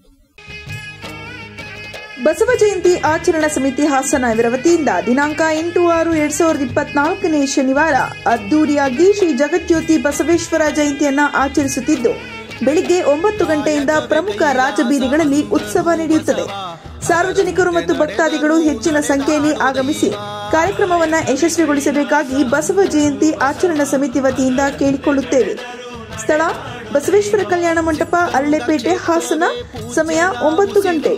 [SPEAKER 7] ಬಸವ ಜಯಂತಿ ಆಚರಣಾ ಸಮಿತಿ ಹಾಸನ ಇವರ ವತಿಯಿಂದ ದಿನಾಂಕ ಎಂಟು ಆರು ಎರಡ್ ಸಾವಿರದ ಇಪ್ಪತ್ನಾಲ್ಕನೇ ಶನಿವಾರ ಅದ್ದೂರಿಯಾಗಿ ಶ್ರೀ ಜಗಜ್ಯೋತಿ ಬಸವೇಶ್ವರ ಜಯಂತಿಯನ್ನ ಆಚರಿಸುತ್ತಿದ್ದು, ಬೆಳಿಗ್ಗೆ ಒಂಬತ್ತು ಗಂಟೆಯಿಂದ ಪ್ರಮುಖ ರಾಜಬೀದಿಗಳಲ್ಲಿ ಉತ್ಸವ ನಡೆಯುತ್ತದೆ. ಸಾರ್ವಜನಿಕರು ಮತ್ತು ಭಕ್ತಾದಿಗಳು ಹೆಚ್ಚಿನ ಸಂಖ್ಯೆಯಲ್ಲಿ ಆಗಮಿಸಿ ಕಾರ್ಯಕ್ರಮವನ್ನು ಯಶಸ್ವಿಗೊಳಿಸಬೇಕಾಗಿ ಬಸವ ಜಯಂತಿ ಆಚರಣಾ ಸಮಿತಿ ವತಿಯಿಂದ ಕೇಳಿಕೊಳ್ಳುತ್ತೇವೆ. ಸ್ಥಳ ಬಸವೇಶ್ವರ ಕಲ್ಯಾಣ ಮಂಟಪ, ಅರಳೆಪೇಟೆ, ಹಾಸನ. ಸಮಯ ಒಂಬತ್ತು ಗಂಟೆ.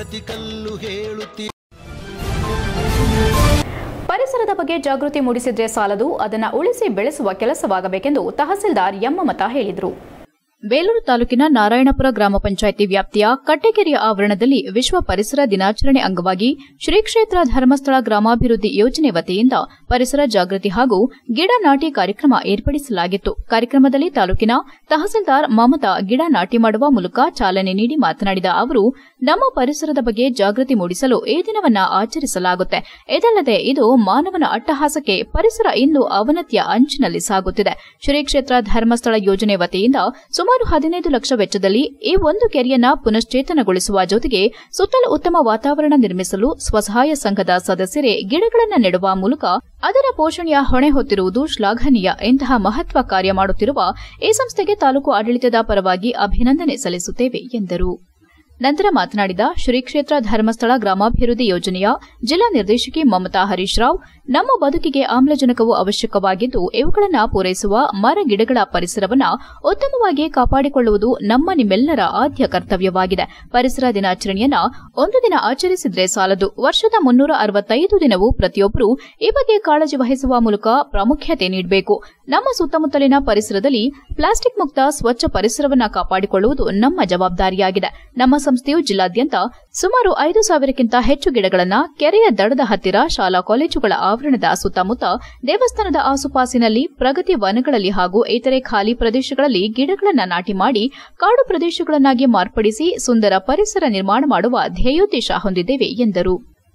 [SPEAKER 1] ಪರಿಸರದ ಬಗ್ಗೆ ಜಾಗೃತಿ ಮೂಡಿಸಿದ್ರೆ ಸಾಲದು, ಅದನ್ನು ಉಳಿಸಿ ಬೆಳೆಸುವ ಕೆಲಸವಾಗಬೇಕೆಂದು ತಹಸೀಲ್ದಾರ್ ಎಂ ಮಮತಾ ಹೇಳಿದರು.
[SPEAKER 2] ಬೇಲೂರು ತಾಲೂಕಿನ ನಾರಾಯಣಪುರ ಗ್ರಾಮ ಪಂಚಾಯಿತಿ ವ್ಯಾಪ್ತಿಯ ಕಟ್ಟೆಕೆರೆಯ ಆವರಣದಲ್ಲಿ ವಿಶ್ವ ಪರಿಸರ ದಿನಾಚರಣೆ ಅಂಗವಾಗಿ ಶ್ರೀ ಕ್ಷೇತ್ರ ಧರ್ಮಸ್ಥಳ ಗ್ರಾಮಾಭಿವೃದ್ಧಿ ಯೋಜನೆ ವತಿಯಿಂದ ಪರಿಸರ ಜಾಗೃತಿ ಹಾಗೂ ಗಿಡ ನಾಟಿ ಕಾರ್ಯಕ್ರಮ ಏರ್ಪಡಿಸಲಾಗಿತ್ತು. ಕಾರ್ಯಕ್ರಮದಲ್ಲಿ ತಾಲೂಕಿನ ತಹಸೀಲ್ದಾರ್ ಮಮತಾ ಗಿಡ ನಾಟಿ ಮಾಡುವ ಮೂಲಕ ಚಾಲನೆ ನೀಡಿ ಮಾತನಾಡಿದ ಅವರು, ನಮ್ಮ ಪರಿಸರದ ಬಗ್ಗೆ ಜಾಗೃತಿ ಮೂಡಿಸಲು ಈ ದಿನವನ್ನು ಆಚರಿಸಲಾಗುತ್ತೆ. ಇದಲ್ಲದೆ ಇದು ಮಾನವನ ಅಟ್ಟಹಾಸಕ್ಕೆ ಪರಿಸರ ಇಂದು ಅವನತಿಯ ಅಂಚಿನಲ್ಲಿ ಸಾಗುತ್ತಿದೆ. ಶ್ರೀ ಕ್ಷೇತ್ರ ಧರ್ಮಸ್ಥಳ ಯೋಜನೆ ವತಿಯಿಂದ ಸುಮಾರು ಹದಿನೈದು ಲಕ್ಷ ವೆಚ್ಚದಲ್ಲಿ ಈ ಒಂದು ಕೆರೆಯನ್ನ ಪುನಶ್ಚೇತನಗೊಳಿಸುವ ಜೊತೆಗೆ ಸುತ್ತಲೂ ಉತ್ತಮ ವಾತಾವರಣ ನಿರ್ಮಿಸಲು ಸ್ವಸಹಾಯ ಸಂಘದ ಸದಸ್ಯರೇ ಗಿಡಗಳನ್ನು ನೆಡುವ ಮೂಲಕ ಅದರ ಪೋಷಣೆಯ ಹೊಣೆ ಹೊತ್ತಿರುವುದು ಶ್ಲಾಘನೀಯ. ಇಂತಹ ಮಹತ್ವ ಕಾರ್ಯ ಮಾಡುತ್ತಿರುವ ಈ ಸಂಸ್ಥೆಗೆ ತಾಲೂಕು ಆಡಳಿತದ ಪರವಾಗಿ ಅಭಿನಂದನೆ ಸಲ್ಲಿಸುತ್ತೇವೆ ಎಂದರು. ನಂತರ ಮಾತನಾಡಿದ ಶ್ರೀ ಕ್ಷೇತ್ರ ಧರ್ಮಸ್ಥಳ ಗ್ರಾಮಾಭಿವೃದ್ಧಿ ಯೋಜನೆಯ ಜಿಲ್ಲಾ ನಿರ್ದೇಶಕಿ ಮಮತಾ ಹರೀಶ್ ರಾವ್, ನಮ್ಮ ಬದುಕಿಗೆ ಆಮ್ಲಜನಕವು ಅವಶ್ಯಕವಾಗಿದ್ದು ಇವುಗಳನ್ನು ಪೂರೈಸುವ ಮರ ಗಿಡಗಳ ಪರಿಸರವನ್ನು ಉತ್ತಮವಾಗಿ ಕಾಪಾಡಿಕೊಳ್ಳುವುದು ನಮ್ಮ ನಿಮ್ಮೆಲ್ಲರ ಆದ್ಯ ಕರ್ತವ್ಯವಾಗಿದೆ. ಪರಿಸರ ದಿನಾಚರಣೆಯನ್ನ ಒಂದು ದಿನ ಆಚರಿಸಿದ್ರೆ ಸಾಲದು. ವರ್ಷದ ಮುನ್ನೂರ ಅರವತ್ತೈದು ದಿನವೂ ಪ್ರತಿಯೊಬ್ಬರೂ ಈ ಬಗ್ಗೆ ಕಾಳಜಿ ವಹಿಸುವ ಮೂಲಕ ಪ್ರಾಮುಖ್ಯತೆ ನೀಡಬೇಕು. ನಮ್ಮ ಸುತ್ತಮುತ್ತಲಿನ ಪರಿಸರದಲ್ಲಿ ಪ್ಲಾಸ್ಟಿಕ್ ಮುಕ್ತ ಸ್ವಚ್ಛ ಪರಿಸರವನ್ನು ಕಾಪಾಡಿಕೊಳ್ಳುವುದು ನಮ್ಮ ಜವಾಬ್ದಾರಿಯಾಗಿದೆ. ನಮ್ಮ ಸಂಸ್ಥೆಯು ಜಿಲ್ಲಾದ್ಯಂತ ಸುಮಾರು ಐದು ಸಾವಿರಕ್ಕಿಂತ ಹೆಚ್ಚು ಗಿಡಗಳನ್ನು ಕೆರೆಯ ದಡದ ಹತ್ತಿರ, ಶಾಲಾ ಕಾಲೇಜುಗಳ ಆವರಣದ ಸುತ್ತಮುತ್ತ, ದೇವಸ್ಥಾನದ ಆಸುಪಾಸಿನಲ್ಲಿ, ಪ್ರಗತಿ ವನಗಳಲ್ಲಿ ಹಾಗೂ ಇತರೆ ಖಾಲಿ ಪ್ರದೇಶಗಳಲ್ಲಿ ಗಿಡಗಳನ್ನು ನಾಟಿ ಮಾಡಿ ಕಾಡು ಪ್ರದೇಶಗಳನ್ನಾಗಿ ಮಾರ್ಪಡಿಸಿ ಸುಂದರ ಪರಿಸರ ನಿರ್ಮಾಣ ಮಾಡುವ ಧ್ಯೇಯೋದ್ದೇಶ ಹೊಂದಿದ್ದೇವೆ ಎಂದರು.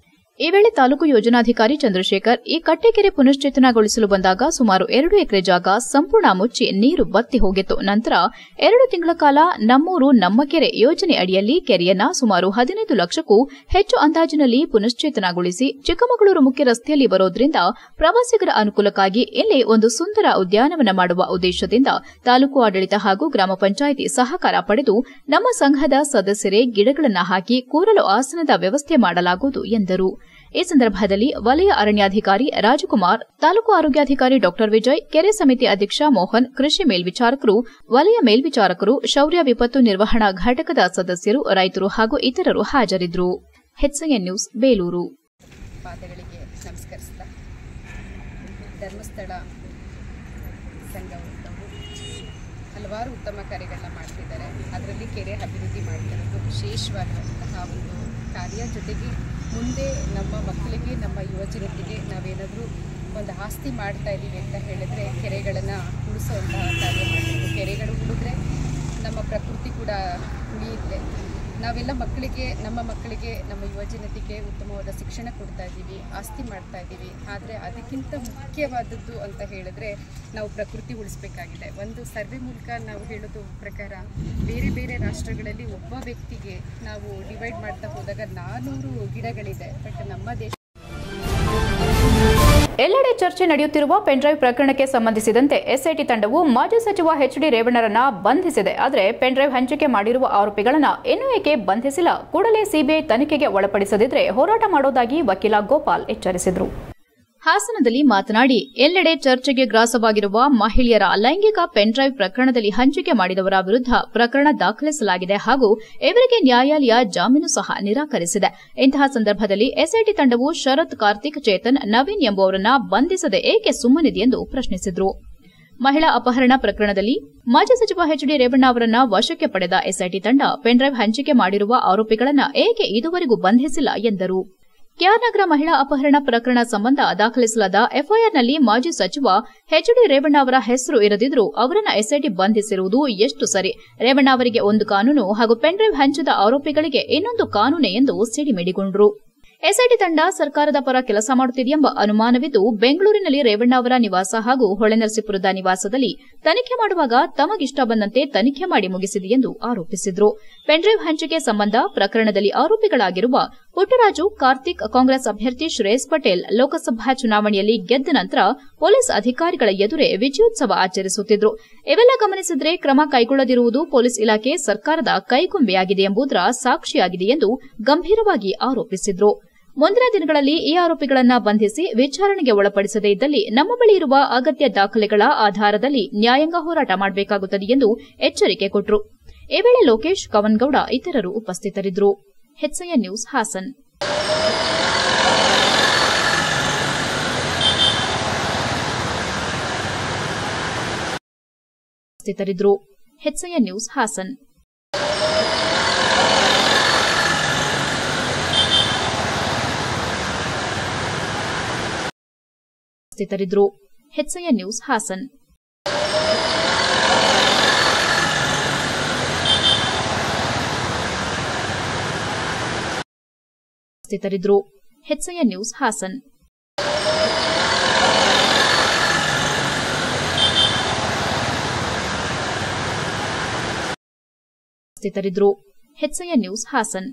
[SPEAKER 2] ಈ ವೇಳೆ ತಾಲೂಕು ಯೋಜನಾಧಿಕಾರಿ ಚಂದ್ರಶೇಖರ್ ಈ ಕಟ್ಟೆಕೆರೆ ಪುನಶ್ಚೇತನಗೊಳಿಸಲು ಬಂದಾಗ ಸುಮಾರು ಎರಡು ಎಕರೆ ಜಾಗ ಸಂಪೂರ್ಣ ಮುಚ್ಚಿ ನೀರು ಬತ್ತಿ ಹೋಗಿತ್ತು. ನಂತರ ಎರಡು ತಿಂಗಳ ಕಾಲ ನಮ್ಮೂರು ನಮ್ಮ ಕೆರೆ ಯೋಜನೆ ಅಡಿಯಲ್ಲಿ ಕೆರೆಯನ್ನ ಸುಮಾರು ಹದಿನೈದು ಲಕ್ಷಕ್ಕೂ ಹೆಚ್ಚು ಅಂದಾಜಿನಲ್ಲಿ ಪುನಶ್ಚೇತನಗೊಳಿಸಿ ಚಿಕ್ಕಮಗಳೂರು ಮುಖ್ಯ ರಸ್ತೆಯಲ್ಲಿ ಬರೋದ್ರಿಂದ ಪ್ರವಾಸಿಗರ ಅನುಕೂಲಕ್ಕಾಗಿ ಇಲ್ಲಿ ಒಂದು ಸುಂದರ ಉದ್ಯಾನವನ ಮಾಡುವ ಉದ್ದೇಶದಿಂದ ತಾಲೂಕು ಆಡಳಿತ ಹಾಗೂ ಗ್ರಾಮ ಪಂಚಾಯಿತಿ ಸಹಕಾರ ಪಡೆದು ನಮ್ಮ ಸಂಘದ ಸದಸ್ಯರೇ ಗಿಡಗಳನ್ನು ಹಾಕಿ ಕೂರಲು ಆಸನದ ವ್ಯವಸ್ಥೆ ಮಾಡಲಾಗುವುದು ಎಂದರು. ಈ ಸಂದರ್ಭದಲ್ಲಿ ವಲಯ ಅರಣ್ಯಾಧಿಕಾರಿ ರಾಜಕುಮಾರ್, ತಾಲೂಕು ಆರೋಗ್ಯಾಧಿಕಾರಿ ಡಾ ವಿಜಯ್, ಕೆರೆ ಸಮಿತಿ ಅಧ್ಯಕ್ಷ ಮೋಹನ್, ಕೃಷಿ ಮೇಲ್ವಿಚಾರಕರು, ವಲಯ ಮೇಲ್ವಿಚಾರಕರು, ಶೌರ್ಯ ವಿಪತ್ತು ನಿರ್ವಹಣಾ ಘಟಕದ ಸದಸ್ಯರು, ರೈತರು ಹಾಗೂ ಇತರರು ಹಾಜರಿದ್ದರು. HN news Belur.
[SPEAKER 8] ಪಾದಗಳಿಗೆ ನಮಸ್ಕರಿಸ್ತಾ ಧರ್ಮಸ್ಥಳ ಸಂಘವು ಹಲವಾರು ಉತ್ತಮ ಕಾರ್ಯಗಳನ್ನ ಮಾಡ್ತಿದ್ದಾರೆ. ಅದರಲ್ಲಿ ಕೆರೆ ಅಭಿವೃದ್ಧಿ ಮಾಡ್ತಿರೋದು ವಿಶೇಷವಾಗಿರುವಂತಹ ಒಂದು ಕಾರ್ಯ. ಜೊತೆಗೆ ಮುಂದೆ ನಮ್ಮ ಮಕ್ಕಳಿಗೆ, ನಮ್ಮ ಯುವಜನತೆಗೆ ನಾವೇನಾದರೂ ಒಂದು ಆಸ್ತಿ ಮಾಡ್ತಾ ಇದ್ದೀವಿ ಅಂತ ಹೇಳಿದ್ರೆ ಕೆರೆಗಳನ್ನು ಉಳಿಸುವಂತಹ ಕಾರ್ಯ ಮಾಡಬೇಕು. ಕೆರೆಗಳು ಉಳಿದ್ರೆ ನಮ್ಮ ಪ್ರಕೃತಿ ಕೂಡ ಉಳಿಯುತ್ತೆ. ನಾವೆಲ್ಲ ಮಕ್ಕಳಿಗೆ, ನಮ್ಮ ಮಕ್ಕಳಿಗೆ, ನಮ್ಮ ಯುವಜನತೆಗೆ ಉತ್ತಮವಾದ ಶಿಕ್ಷಣ ಕೊಡ್ತಾ ಇದ್ದೀವಿ, ಆಸ್ತಿ ಮಾಡ್ತಾ ಇದ್ದೀವಿ. ಆದರೆ ಅದಕ್ಕಿಂತ ಮುಖ್ಯವಾದದ್ದು ಅಂತ ಹೇಳಿದ್ರೆ ನಾವು ಪ್ರಕೃತಿ ಉಳಿಸಬೇಕಾಗಿದೆ. ಒಂದು ಸರ್ವೆ ಮೂಲಕ ನಾವು ಹೇಳೋದು ಪ್ರಕಾರ ಬೇರೆ ಬೇರೆ ರಾಷ್ಟ್ರಗಳಲ್ಲಿ ಒಬ್ಬ ವ್ಯಕ್ತಿಗೆ ನಾವು ಡಿವೈಡ್ ಮಾಡ್ತಾ ಹೋದಾಗ ನಾನೂರು ಗಿಡಗಳಿದೆ. ಬಟ್ ನಮ್ಮ ದೇಶ
[SPEAKER 1] ಎಲ್ಲೆಡೆ ಚರ್ಚೆ ನಡೆಯುತ್ತಿರುವ ಪೆನ್ಡ್ರೈವ್ ಪ್ರಕರಣಕ್ಕೆ ಸಂಬಂಧಿಸಿದಂತೆ ಎಸ್ಐಟಿ ತಂಡವು ಮಾಜಿ ಸಚಿವ ಎಚ್ ಡಿ ರೇವಣ್ಣರನ್ನ ಬಂಧಿಸಿದೆ. ಆದರೆ ಪೆನ್ಡ್ರೈವ್ ಹಂಚಿಕೆ ಮಾಡಿರುವ ಆರೋಪಿಗಳನ್ನ ಇನ್ನೂ ಏಕೆ ಬಂಧಿಸಿಲ್ಲ? ಕೂಡಲೇ ಸಿಬಿಐ ತನಿಖೆಗೆ ಒಳಪಡಿಸದಿದ್ರೆ ಹೋರಾಟ ಮಾಡೋದಾಗಿ ವಕೀಲ ಗೋಪಾಲ್ ಎಚ್ಚರಿಸಿದರು.
[SPEAKER 2] ಹಾಸನದಲ್ಲಿ ಮಾತನಾಡಿ, ಎಲ್ಲೆಡೆ ಚರ್ಚೆಗೆ ಗ್ರಾಸವಾಗಿರುವ ಮಹಿಳೆಯರ ಲೈಂಗಿಕ ಪೆನ್ಡ್ರೈವ್ ಪ್ರಕರಣದಲ್ಲಿ ಹಂಚಿಕೆ ಮಾಡಿದವರ ವಿರುದ್ಧ ಪ್ರಕರಣ ದಾಖಲಿಸಲಾಗಿದೆ ಹಾಗೂ ಇವರಿಗೆ ನ್ಯಾಯಾಲಯ ಜಾಮೀನು ಸಹ ನಿರಾಕರಿಸಿದೆ. ಇಂತಹ ಸಂದರ್ಭದಲ್ಲಿ ಎಸ್ಐಟಿ ತಂಡವು ಶರತ್, ಕಾರ್ತಿಕ್, ಚೇತನ್, ನವೀನ್ ಎಂಬುವರನ್ನ ಬಂಧಿಸದೆ ಏಕೆ ಸುಮ್ಮನಿದೆ ಎಂದು ಪ್ರಶ್ನಿಸಿದರು. ಮಹಿಳಾ ಅಪಹರಣ ಪ್ರಕರಣದಲ್ಲಿ ಮಾಜಿ ಸಚಿವ ಎಚ್ ಡಿ ರೇವಣ್ಣ ಅವರನ್ನ ವಶಕ್ಕೆ ಪಡೆದ ಎಸ್ಐಟಿ ತಂಡ ಪೆನ್ಡ್ರೈವ್ ಹಂಚಿಕೆ ಮಾಡಿರುವ ಆರೋಪಿಗಳನ್ನ ಏಕೆ ಇದುವರೆಗೂ ಬಂಧಿಸಿಲ್ಲ ಎಂದರು. ಕೆಆರ್ನಗರ ಮಹಿಳಾ ಅಪಹರಣ ಪ್ರಕರಣ ಸಂಬಂಧ ದಾಖಲಿಸಲಾದ ಎಫ್ಐಆರ್ನಲ್ಲಿ ಮಾಜಿ ಸಚಿವ ಎಚ್ ಡಿ ರೇವಣ್ಣ ಅವರ ಹೆಸರು ಇರದಿದ್ದರೂ ಅವರನ್ನ ಎಸ್ಐಟಿ ಬಂಧಿಸಿರುವುದು ಎಷ್ಟು ಸರಿ? ರೇವಣ್ಣ ಅವರಿಗೆ ಒಂದು ಕಾನೂನು ಹಾಗೂ ಪೆನ್ಡ್ರೈವ್ ಹಂಚಿದ ಆರೋಪಿಗಳಿಗೆ ಇನ್ನೊಂದು ಕಾನೂನೆ ಎಂದು ಸಿಡಿಮಿಡಿಗೊಂಡರು. ಎಸ್ಐಟಿ ತಂಡ ಸರ್ಕಾರದ ಪರ ಕೆಲಸ ಮಾಡುತ್ತಿದೆಯೆಂಬ ಅನುಮಾನವಿದ್ದು ಬೆಂಗಳೂರಿನಲ್ಲಿ ರೇವಣ್ಣ ಅವರ ನಿವಾಸ ಹಾಗೂ ಹೊಳೆನರಸೀಪುರದ ನಿವಾಸದಲ್ಲಿ ತನಿಖೆ ಮಾಡುವಾಗ ತಮಗಿಷ್ಟ ಬಂದಂತೆ ತನಿಖೆ ಮಾಡಿ ಮುಗಿಸಿದೆ ಎಂದು ಆರೋಪಿಸಿದರು. ಪೆನ್ಡ್ರೈವ್ ಹಂಚಿಕೆ ಸಂಬಂಧ ಪ್ರಕರಣದಲ್ಲಿ ಆರೋಪಿಗಳಾಗಿರುವ ಪುಟ್ಟರಾಜು, ಕಾರ್ತಿಕ್, ಕಾಂಗ್ರೆಸ್ ಅಭ್ಯರ್ಥಿ ಶ್ರೇಯಸ್ ಪಟೇಲ್ ಲೋಕಸಭಾ ಚುನಾವಣೆಯಲ್ಲಿ ಗೆದ್ದ ನಂತರ ಪೊಲೀಸ್ ಅಧಿಕಾರಿಗಳ ಎದುರೇ ವಿಜಯೋತ್ಸವ ಆಚರಿಸುತ್ತಿದ್ದರು. ಇವೆಲ್ಲ ಗಮನಿಸಿದರೆ ಕ್ರಮ ಕೈಗೊಳ್ಳದಿರುವುದು ಪೊಲೀಸ್ ಇಲಾಖೆ ಸರ್ಕಾರದ ಕೈಗೊಂಬೆಯಾಗಿದೆ ಎಂಬುದರ ಸಾಕ್ಷಿಯಾಗಿದೆ ಎಂದು ಗಂಭೀರವಾಗಿ ಆರೋಪಿಸಿದರು. ಮುಂದಿನ ದಿನಗಳಲ್ಲಿ ಈ ಆರೋಪಿಗಳನ್ನು ಬಂಧಿಸಿ ವಿಚಾರಣೆಗೆ ಒಳಪಡಿಸದೇ ಇದ್ದಲ್ಲಿ ನಮ್ಮ ಬಳಿ ಇರುವ ಅಗತ್ಯ ದಾಖಲೆಗಳ ಆಧಾರದಲ್ಲಿ ನ್ಯಾಯಾಂಗ ಹೋರಾಟ ಮಾಡಬೇಕಾಗುತ್ತದೆ ಎಂದು ಎಚ್ಚರಿಕೆ ಕೊಟ್ಟರು. ಈ ವೇಳೆ ಲೋಕೇಶ್, ಕವನ್ಗೌಡ ಇತರರು ಉಪಸ್ಥಿತರಿದ್ದರು. HN news Hassan. HIN news Hassan. ಉಪಸ್ಥಿತರಿದ್ದರು. HIN news Hassan. ಉಪಸ್ಥಿತರಿದ್ದರು. HIN news Hassan. ಉಪಸ್ಥಿತರಿದ್ದರು. HIN news Hassan.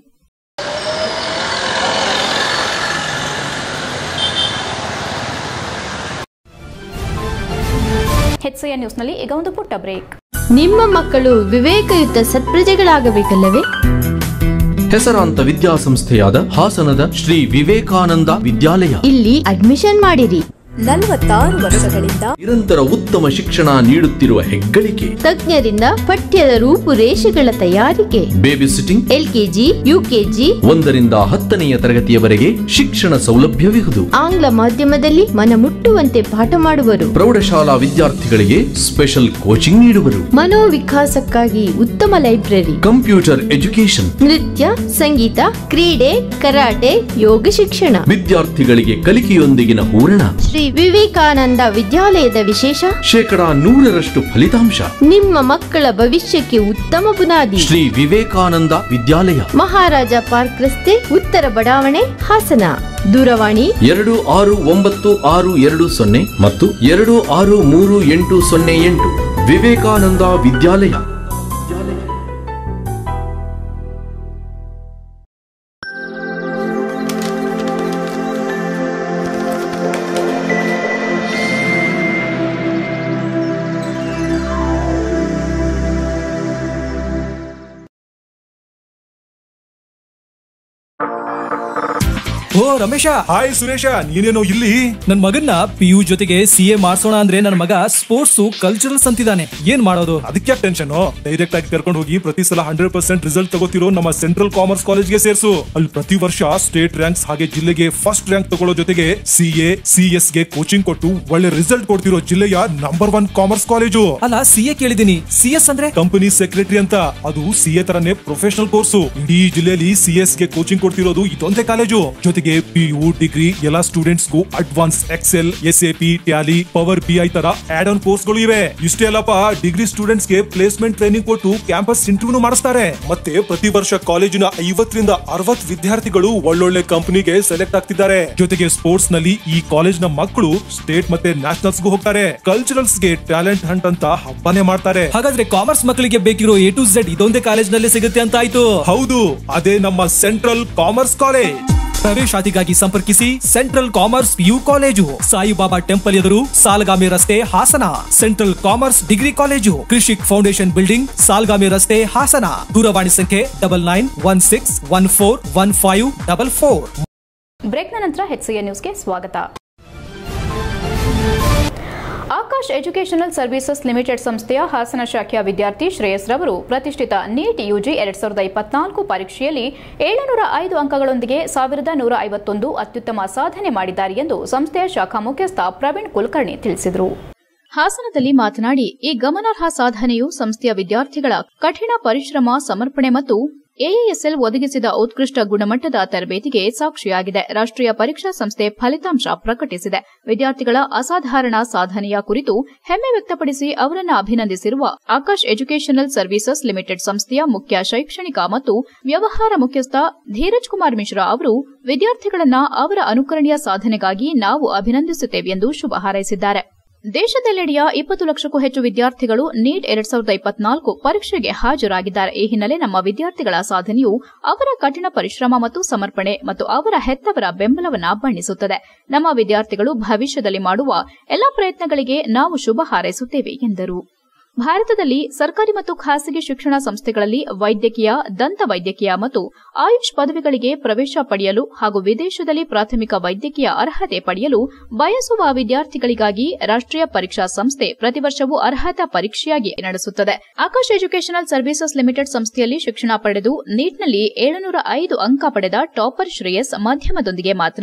[SPEAKER 1] ಹೆಚ್ಐಎನ್ ನ್ಯೂಸ್ನಲ್ಲಿ ಈಗ ಒಂದು ಪುಟ್ಟ ಬ್ರೇಕ್.
[SPEAKER 9] ನಿಮ್ಮ ಮಕ್ಕಳು ವಿವೇಕಯುತ ಸತ್ಪ್ರಜೆಗಳಾಗಬೇಕಲ್ಲವೇ?
[SPEAKER 10] ಹೆಸರಾಂತ ವಿದ್ಯಾಸಂಸ್ಥೆಯಾದ ಹಾಸನದ ಶ್ರೀ ವಿವೇಕಾನಂದ ವಿದ್ಯಾಲಯ. ಇಲ್ಲಿ
[SPEAKER 9] ಅಡ್ಮಿಷನ್ ಮಾಡಿರಿ.
[SPEAKER 11] ನಲವತ್ತಾರು ವರ್ಷಗಳಿಂದ
[SPEAKER 10] ನಿರಂತರ ಉತ್ತಮ ಶಿಕ್ಷಣ ನೀಡುತ್ತಿರುವ ಹೆಗ್ಗಳಿಕೆ.
[SPEAKER 9] ತಜ್ಞರಿಂದ ಪಠ್ಯದ ರೂಪುರೇಷೆಗಳ ತಯಾರಿಕೆ.
[SPEAKER 10] ಬೇಬಿ ಸಿಟ್ಟಿಂಗ್,
[SPEAKER 9] ಎಲ್ಕೆಜಿ, ಯುಕೆಜಿ,
[SPEAKER 10] ಒಂದರಿಂದ ಹತ್ತನೆಯ ತರಗತಿಯವರೆಗೆ ಶಿಕ್ಷಣ ಸೌಲಭ್ಯವಿರುವುದು.
[SPEAKER 9] ಆಂಗ್ಲ ಮಾಧ್ಯಮದಲ್ಲಿ ಮನಮುಟ್ಟುವಂತೆ ಪಾಠ ಮಾಡುವರು.
[SPEAKER 10] ಪ್ರೌಢಶಾಲಾ ವಿದ್ಯಾರ್ಥಿಗಳಿಗೆ ಸ್ಪೆಷಲ್ ಕೋಚಿಂಗ್ ನೀಡುವರು.
[SPEAKER 9] ಮನೋವಿಕಾಸಕ್ಕಾಗಿ ಉತ್ತಮ ಲೈಬ್ರರಿ,
[SPEAKER 10] ಕಂಪ್ಯೂಟರ್ ಎಜುಕೇಶನ್,
[SPEAKER 9] ನೃತ್ಯ, ಸಂಗೀತ, ಕ್ರೀಡೆ, ಕರಾಟೆ, ಯೋಗ ಶಿಕ್ಷಣ.
[SPEAKER 10] ವಿದ್ಯಾರ್ಥಿಗಳಿಗೆ ಕಲಿಕೆಯೊಂದಿಗಿನ ಹೂರಣ.
[SPEAKER 9] ಶ್ರೀ ವಿವೇಕಾನಂದ ವಿದ್ಯಾಲಯದ ವಿಶೇಷ
[SPEAKER 10] ಶೇಕಡಾ ನೂರರಷ್ಟು ಫಲಿತಾಂಶ.
[SPEAKER 9] ನಿಮ್ಮ ಮಕ್ಕಳ ಭವಿಷ್ಯಕ್ಕೆ ಉತ್ತಮ ಬುನಾದಿ.
[SPEAKER 10] ಶ್ರೀ ವಿವೇಕಾನಂದ ವಿದ್ಯಾಲಯ,
[SPEAKER 9] ಮಹಾರಾಜ ಪಾರ್ಕ್ ರಸ್ತೆ, ಉತ್ತರ ಬಡಾವಣೆ, ಹಾಸನ. ದೂರವಾಣಿ
[SPEAKER 10] ಎರಡು ಆರು ಒಂಬತ್ತು ಆರು ಎರಡು ಸೊನ್ನೆ ಮತ್ತು ಎರಡು ಆರು ಮೂರು ಎಂಟು ಸೊನ್ನೆ ಎಂಟು. ವಿವೇಕಾನಂದ ವಿದ್ಯಾಲಯ.
[SPEAKER 4] ಓ ರಮೇಶ.
[SPEAKER 12] ಹಾಯ್ ಸುರೇಶ, ನೀನೇನೋ ಇಲ್ಲಿ?
[SPEAKER 4] ನನ್ ಮಗನ್ನ ಪಿಯು ಜೊತೆಗೆ ಸಿ ಎ ಮಾಡ್ಸೋಣ ಅಂದ್ರೆ ನನ್ನ ಮಗ ಸ್ಪೋರ್ಟ್ಸ್ ಕಲ್ಚರಲ್ಸ್ ಅಂತಿದ್ದಾನೆ. ಏನ್ ಮಾಡೋದು?
[SPEAKER 12] ಅದಕ್ಕೆ ಟೆನ್ಷನ್. ಡೈರೆಕ್ಟ್ ಆಗಿ ಕರ್ಕೊಂಡು ಹೋಗಿ ಪ್ರತಿ ಸಲ ಹಂಡ್ರೆಡ್ ಪರ್ಸೆಂಟ್ ರಿಸಲ್ಟ್ ತಗೋತಿರೋ ನಮ್ಮ ಸೆಂಟ್ರಲ್ ಕಾಮರ್ಸ್ ಕಾಲೇಜ್ಗೆ ಸೇರ್ಸು. ಅಲ್ಲಿ ಪ್ರತಿ ವರ್ಷ ಸ್ಟೇಟ್ ರ್ಯಾಂಕ್ಸ್ ಹಾಗೆ ಜಿಲ್ಲೆಗೆ ಫಸ್ಟ್ ರ್ಯಾಂಕ್ ತಗೊಳ್ಳೋ ಜೊತೆಗೆ ಸಿ ಎ ಸಿ ಎಸ್ ಗೆ ಕೋಚಿಂಗ್ ಕೊಟ್ಟು ಒಳ್ಳೆ ರಿಸಲ್ಟ್ ಕೊಡ್ತಿರೋ ಜಿಲ್ಲೆಯ ನಂಬರ್ ಒನ್ ಕಾಮರ್ಸ್ ಕಾಲೇಜು.
[SPEAKER 4] ಅಲ್ಲ, ಸಿ ಎ ಕೇಳಿದೀನಿ, ಸಿ ಎಸ್ ಅಂದ್ರೆ
[SPEAKER 12] ಕಂಪನಿ ಸೆಕ್ರೆಟರಿ ಅಂತ. ಅದು ಸಿ ಎ ತರನೇ ಪ್ರೊಫೆಷನಲ್ ಕೋರ್ಸು. ಇಡೀ ಜಿಲ್ಲೆಯಲ್ಲಿ ಸಿ ಎಸ್ ಗೆ ಕೋಚಿಂಗ್ ಕೊಡ್ತಿರೋದು ಇದೊಂದೇ ಕಾಲೇಜು. ಜೊತೆಗೆ ಪಿಯು, ಡಿಗ್ರಿ ಎಲ್ಲಾ ಸ್ಟೂಡೆಂಟ್ಸ್ ಗೂ advance excel, S A P, tally, power B I ತರ ಆಡ್ ಆನ್ ಕೋರ್ಸ್ ಗಳು ಇವೆ. ಇಷ್ಟೇ ಅಲ್ಲಪ್ಪ, ಡಿಗ್ರಿ ಸ್ಟೂಡೆಂಟ್ಸ್ ಗೆ ಪ್ಲೇಸ್ಮೆಂಟ್ ಟ್ರೈನಿಂಗ್ ಕೊಟ್ಟು ಕ್ಯಾಂಪಸ್ ಇಂಟರ್ವ್ಯೂ ಮಾಡಿಸ್ತಾರೆ. ಮತ್ತೆ ಪ್ರತಿ ವರ್ಷ ಕಾಲೇಜಿನ ಐವತ್ತರಿಂದ ಅರವತ್ತು ವಿದ್ಯಾರ್ಥಿಗಳು ಒಳ್ಳೊಳ್ಳೆ ಕಂಪನಿಗೆ ಸೆಲೆಕ್ಟ್ ಆಗ್ತಿದ್ದಾರೆ. ಜೊತೆಗೆ ಸ್ಪೋರ್ಟ್ಸ್ ನಲ್ಲಿ ಈ ಕಾಲೇಜ್ ನ ಮಕ್ಕಳು ಸ್ಟೇಟ್ ಮತ್ತೆ ನ್ಯಾಷನಲ್ಸ್ ಗೂ ಹೋಗ್ತಾರೆ. ಕಲ್ಚರಲ್ಸ್ ಗೆ ಟ್ಯಾಲೆಂಟ್ ಹಂಟ್ ಅಂತ ಹಬ್ಬನೇ ಮಾಡ್ತಾರೆ.
[SPEAKER 4] ಹಾಗಾದ್ರೆ ಕಾಮರ್ಸ್ ಮಕ್ಕಳಿಗೆ ಬೇಕಿರೋ ಎ ಟು ಝೆಡ್ ಇದೊಂದೇ ಕಾಲೇಜ್ ನಲ್ಲಿ ಸಿಗುತ್ತೆ ಅಂತ ಆಯ್ತು.
[SPEAKER 12] ಹೌದು, ಅದೇ ನಮ್ಮ ಸೆಂಟ್ರಲ್ ಕಾಮರ್ಸ್ ಕಾಲೇಜ್.
[SPEAKER 4] ಪ್ರವೇಶಾತಿಗಾಗಿ ಸಂಪರ್ಕಿಸಿ central commerce PU college, Saibaba temple ಎದುರು, ಸಾಲಗಾಮಿ ರಸ್ತೆ, Hassan. Central commerce degree college, Krishik foundation building, Salagami ರಸ್ತೆ, ಹಾಸನ. ದೂರವಾಣಿ ಸಂಖ್ಯೆ double nine one six one four one five double four.
[SPEAKER 1] ಬ್ರೇಕ್ನ ನಂತರ ಹೆಚ್ಐಎನ್ ನ್ಯೂಸ್ಗೆ ಸ್ವಾಗತ. ಆಕಾಶ್ ಎಜುಕೇಷನಲ್ ಸರ್ವಿಸಸ್ ಲಿಮಿಟೆಡ್ ಸಂಸ್ಥೆಯ ಹಾಸನ ಶಾಖೆಯ ವಿದ್ಯಾರ್ಥಿ ಶ್ರೇಯಸ್ ರವರು ಪ್ರತಿಷ್ಠಿತ ನೀಟ್ ಯುಜಿ ಎರಡ್ ಸಾವಿರದ ಇಪ್ಪತ್ನಾಲ್ಕು ಪರೀಕ್ಷೆಯಲ್ಲಿ ಏಳುನೂರ ಐದು ಅಂಕಗಳೊಂದಿಗೆ ಸಾವಿರದ ನೂರ ಐವತ್ತೊಂದು ಅತ್ಯುತ್ತಮ ಸಾಧನೆ ಮಾಡಿದ್ದಾರೆ ಎಂದು ಸಂಸ್ಥೆಯ ಶಾಖಾ ಮುಖ್ಯಸ್ಥ ಪ್ರವೀಣ್ ಕುಲಕರ್ಣಿ ತಿಳಿಸಿದರು.
[SPEAKER 2] ಹಾಸನದಲ್ಲಿ ಮಾತನಾಡಿ, ಈ ಗಮನಾರ್ಹ ಸಾಧನೆಯು ಸಂಸ್ಥೆಯ ವಿದ್ಯಾರ್ಥಿಗಳ ಕಠಿಣ ಪರಿಶ್ರಮ, ಸಮರ್ಪಣೆ ಮತ್ತು ಎಐಎಸ್ಎಲ್ ಒದಗಿಸಿದ ಉತ್ಕೃಷ್ಟ ಗುಣಮಟ್ಟದ ತರಬೇತಿಗೆ ಸಾಕ್ಷಿಯಾಗಿದೆ. ರಾಷ್ಟ್ರೀಯ ಪರೀಕ್ಷಾ ಸಂಸ್ಥೆ ಫಲಿತಾಂಶ ಪ್ರಕಟಿಸಿದೆ. ವಿದ್ಯಾರ್ಥಿಗಳ ಅಸಾಧಾರಣ ಸಾಧನೆಯ ಕುರಿತು ಹೆಮ್ಮೆ ವ್ಯಕ್ತಪಡಿಸಿ ಅವರನ್ನು ಅಭಿನಂದಿಸಿರುವ ಆಕಾಶ್ ಎಜುಕೇಷನಲ್ ಸರ್ವಿಸಸ್ ಲಿಮಿಟೆಡ್ ಸಂಸ್ಥೆಯ ಮುಖ್ಯ ಶೈಕ್ಷಣಿಕ ಮತ್ತು ವ್ಯವಹಾರ ಮುಖ್ಯಸ್ಥ ಧೀರಜ್ ಕುಮಾರ್ ಮಿಶ್ರಾ ಅವರು ವಿದ್ಯಾರ್ಥಿಗಳನ್ನ ಅವರ ಅನುಕರಣೀಯ ಸಾಧನೆಗಾಗಿ ನಾವು ಅಭಿನಂದಿಸುತ್ತೇವೆ ಎಂದು ಶುಭ ಹಾರೈಸಿದ್ದಾರೆ. ದೇಶದೆಲ್ಲೆಡೆಯ ಇಪ್ಪತ್ತು ಲಕ್ಷಕ್ಕೂ ಹೆಚ್ಚು ವಿದ್ಯಾರ್ಥಿಗಳು ನೀಟ್ ಎರಡ್ ಸಾವಿರದ ಇಪ್ಪತ್ನಾಲ್ಕು ಪರೀಕ್ಷೆಗೆ ಹಾಜರಾಗಿದ್ದಾರೆ. ಈ ಹಿನ್ನೆಲೆ ನಮ್ಮ ವಿದ್ಯಾರ್ಥಿಗಳ ಸಾಧನೆಯು ಅವರ ಕಠಿಣ ಪರಿಶ್ರಮ ಮತ್ತು ಸಮರ್ಪಣೆ ಮತ್ತು ಅವರ ಹೆತ್ತವರ ಬೆಂಬಲವನ್ನು ಬಣ್ಣಿಸುತ್ತದೆ. ನಮ್ಮ ವಿದ್ಯಾರ್ಥಿಗಳು ಭವಿಷ್ಯದಲ್ಲಿ ಮಾಡುವ ಎಲ್ಲಾ ಪ್ರಯತ್ನಗಳಿಗೆ ನಾವು ಶುಭ ಹಾರೈಸುತ್ತೇವೆ ಎಂದರು. ಭಾರತದಲ್ಲಿ ಸರ್ಕಾರಿ ಮತ್ತು ಖಾಸಗಿ ಶಿಕ್ಷಣ ಸಂಸ್ಥೆಗಳಲ್ಲಿ ವೈದ್ಯಕೀಯ, ದಂತ ವೈದ್ಯಕೀಯ ಮತ್ತು ಆಯುಷ್ ಪದವಿಗಳಿಗೆ ಪ್ರವೇಶ ಪಡೆಯಲು ಹಾಗೂ ವಿದೇಶದಲ್ಲಿ ಪ್ರಾಥಮಿಕ ವೈದ್ಯಕೀಯ ಅರ್ಹತೆ ಪಡೆಯಲು ಬಯಸುವ ವಿದ್ಯಾರ್ಥಿಗಳಿಗಾಗಿ ರಾಷ್ಟ್ರೀಯ ಪರೀಕ್ಷಾ ಸಂಸ್ಥೆ ಪ್ರತಿ ವರ್ಷವೂ ಅರ್ಹತಾ ಪರೀಕ್ಷೆಯಾಗಿ ನಡೆಸುತ್ತದೆ. ಆಕಾಶ್ ಎಜುಕೇಷನಲ್ ಸರ್ವಿಸಸ್ ಲಿಮಿಟೆಡ್ ಸಂಸ್ಥೆಯಲ್ಲಿ ಶಿಕ್ಷಣ ಪಡೆದು ನೀಟ್ನಲ್ಲಿ ಏಳುನೂರ ಐದು ಅಂಕ ಪಡೆದ ಟಾಪರ್ ಶ್ರೇಯಸ್ ಮಾಧ್ಯಮದೊಂದಿಗೆ ಮಾತನಾಡಿ,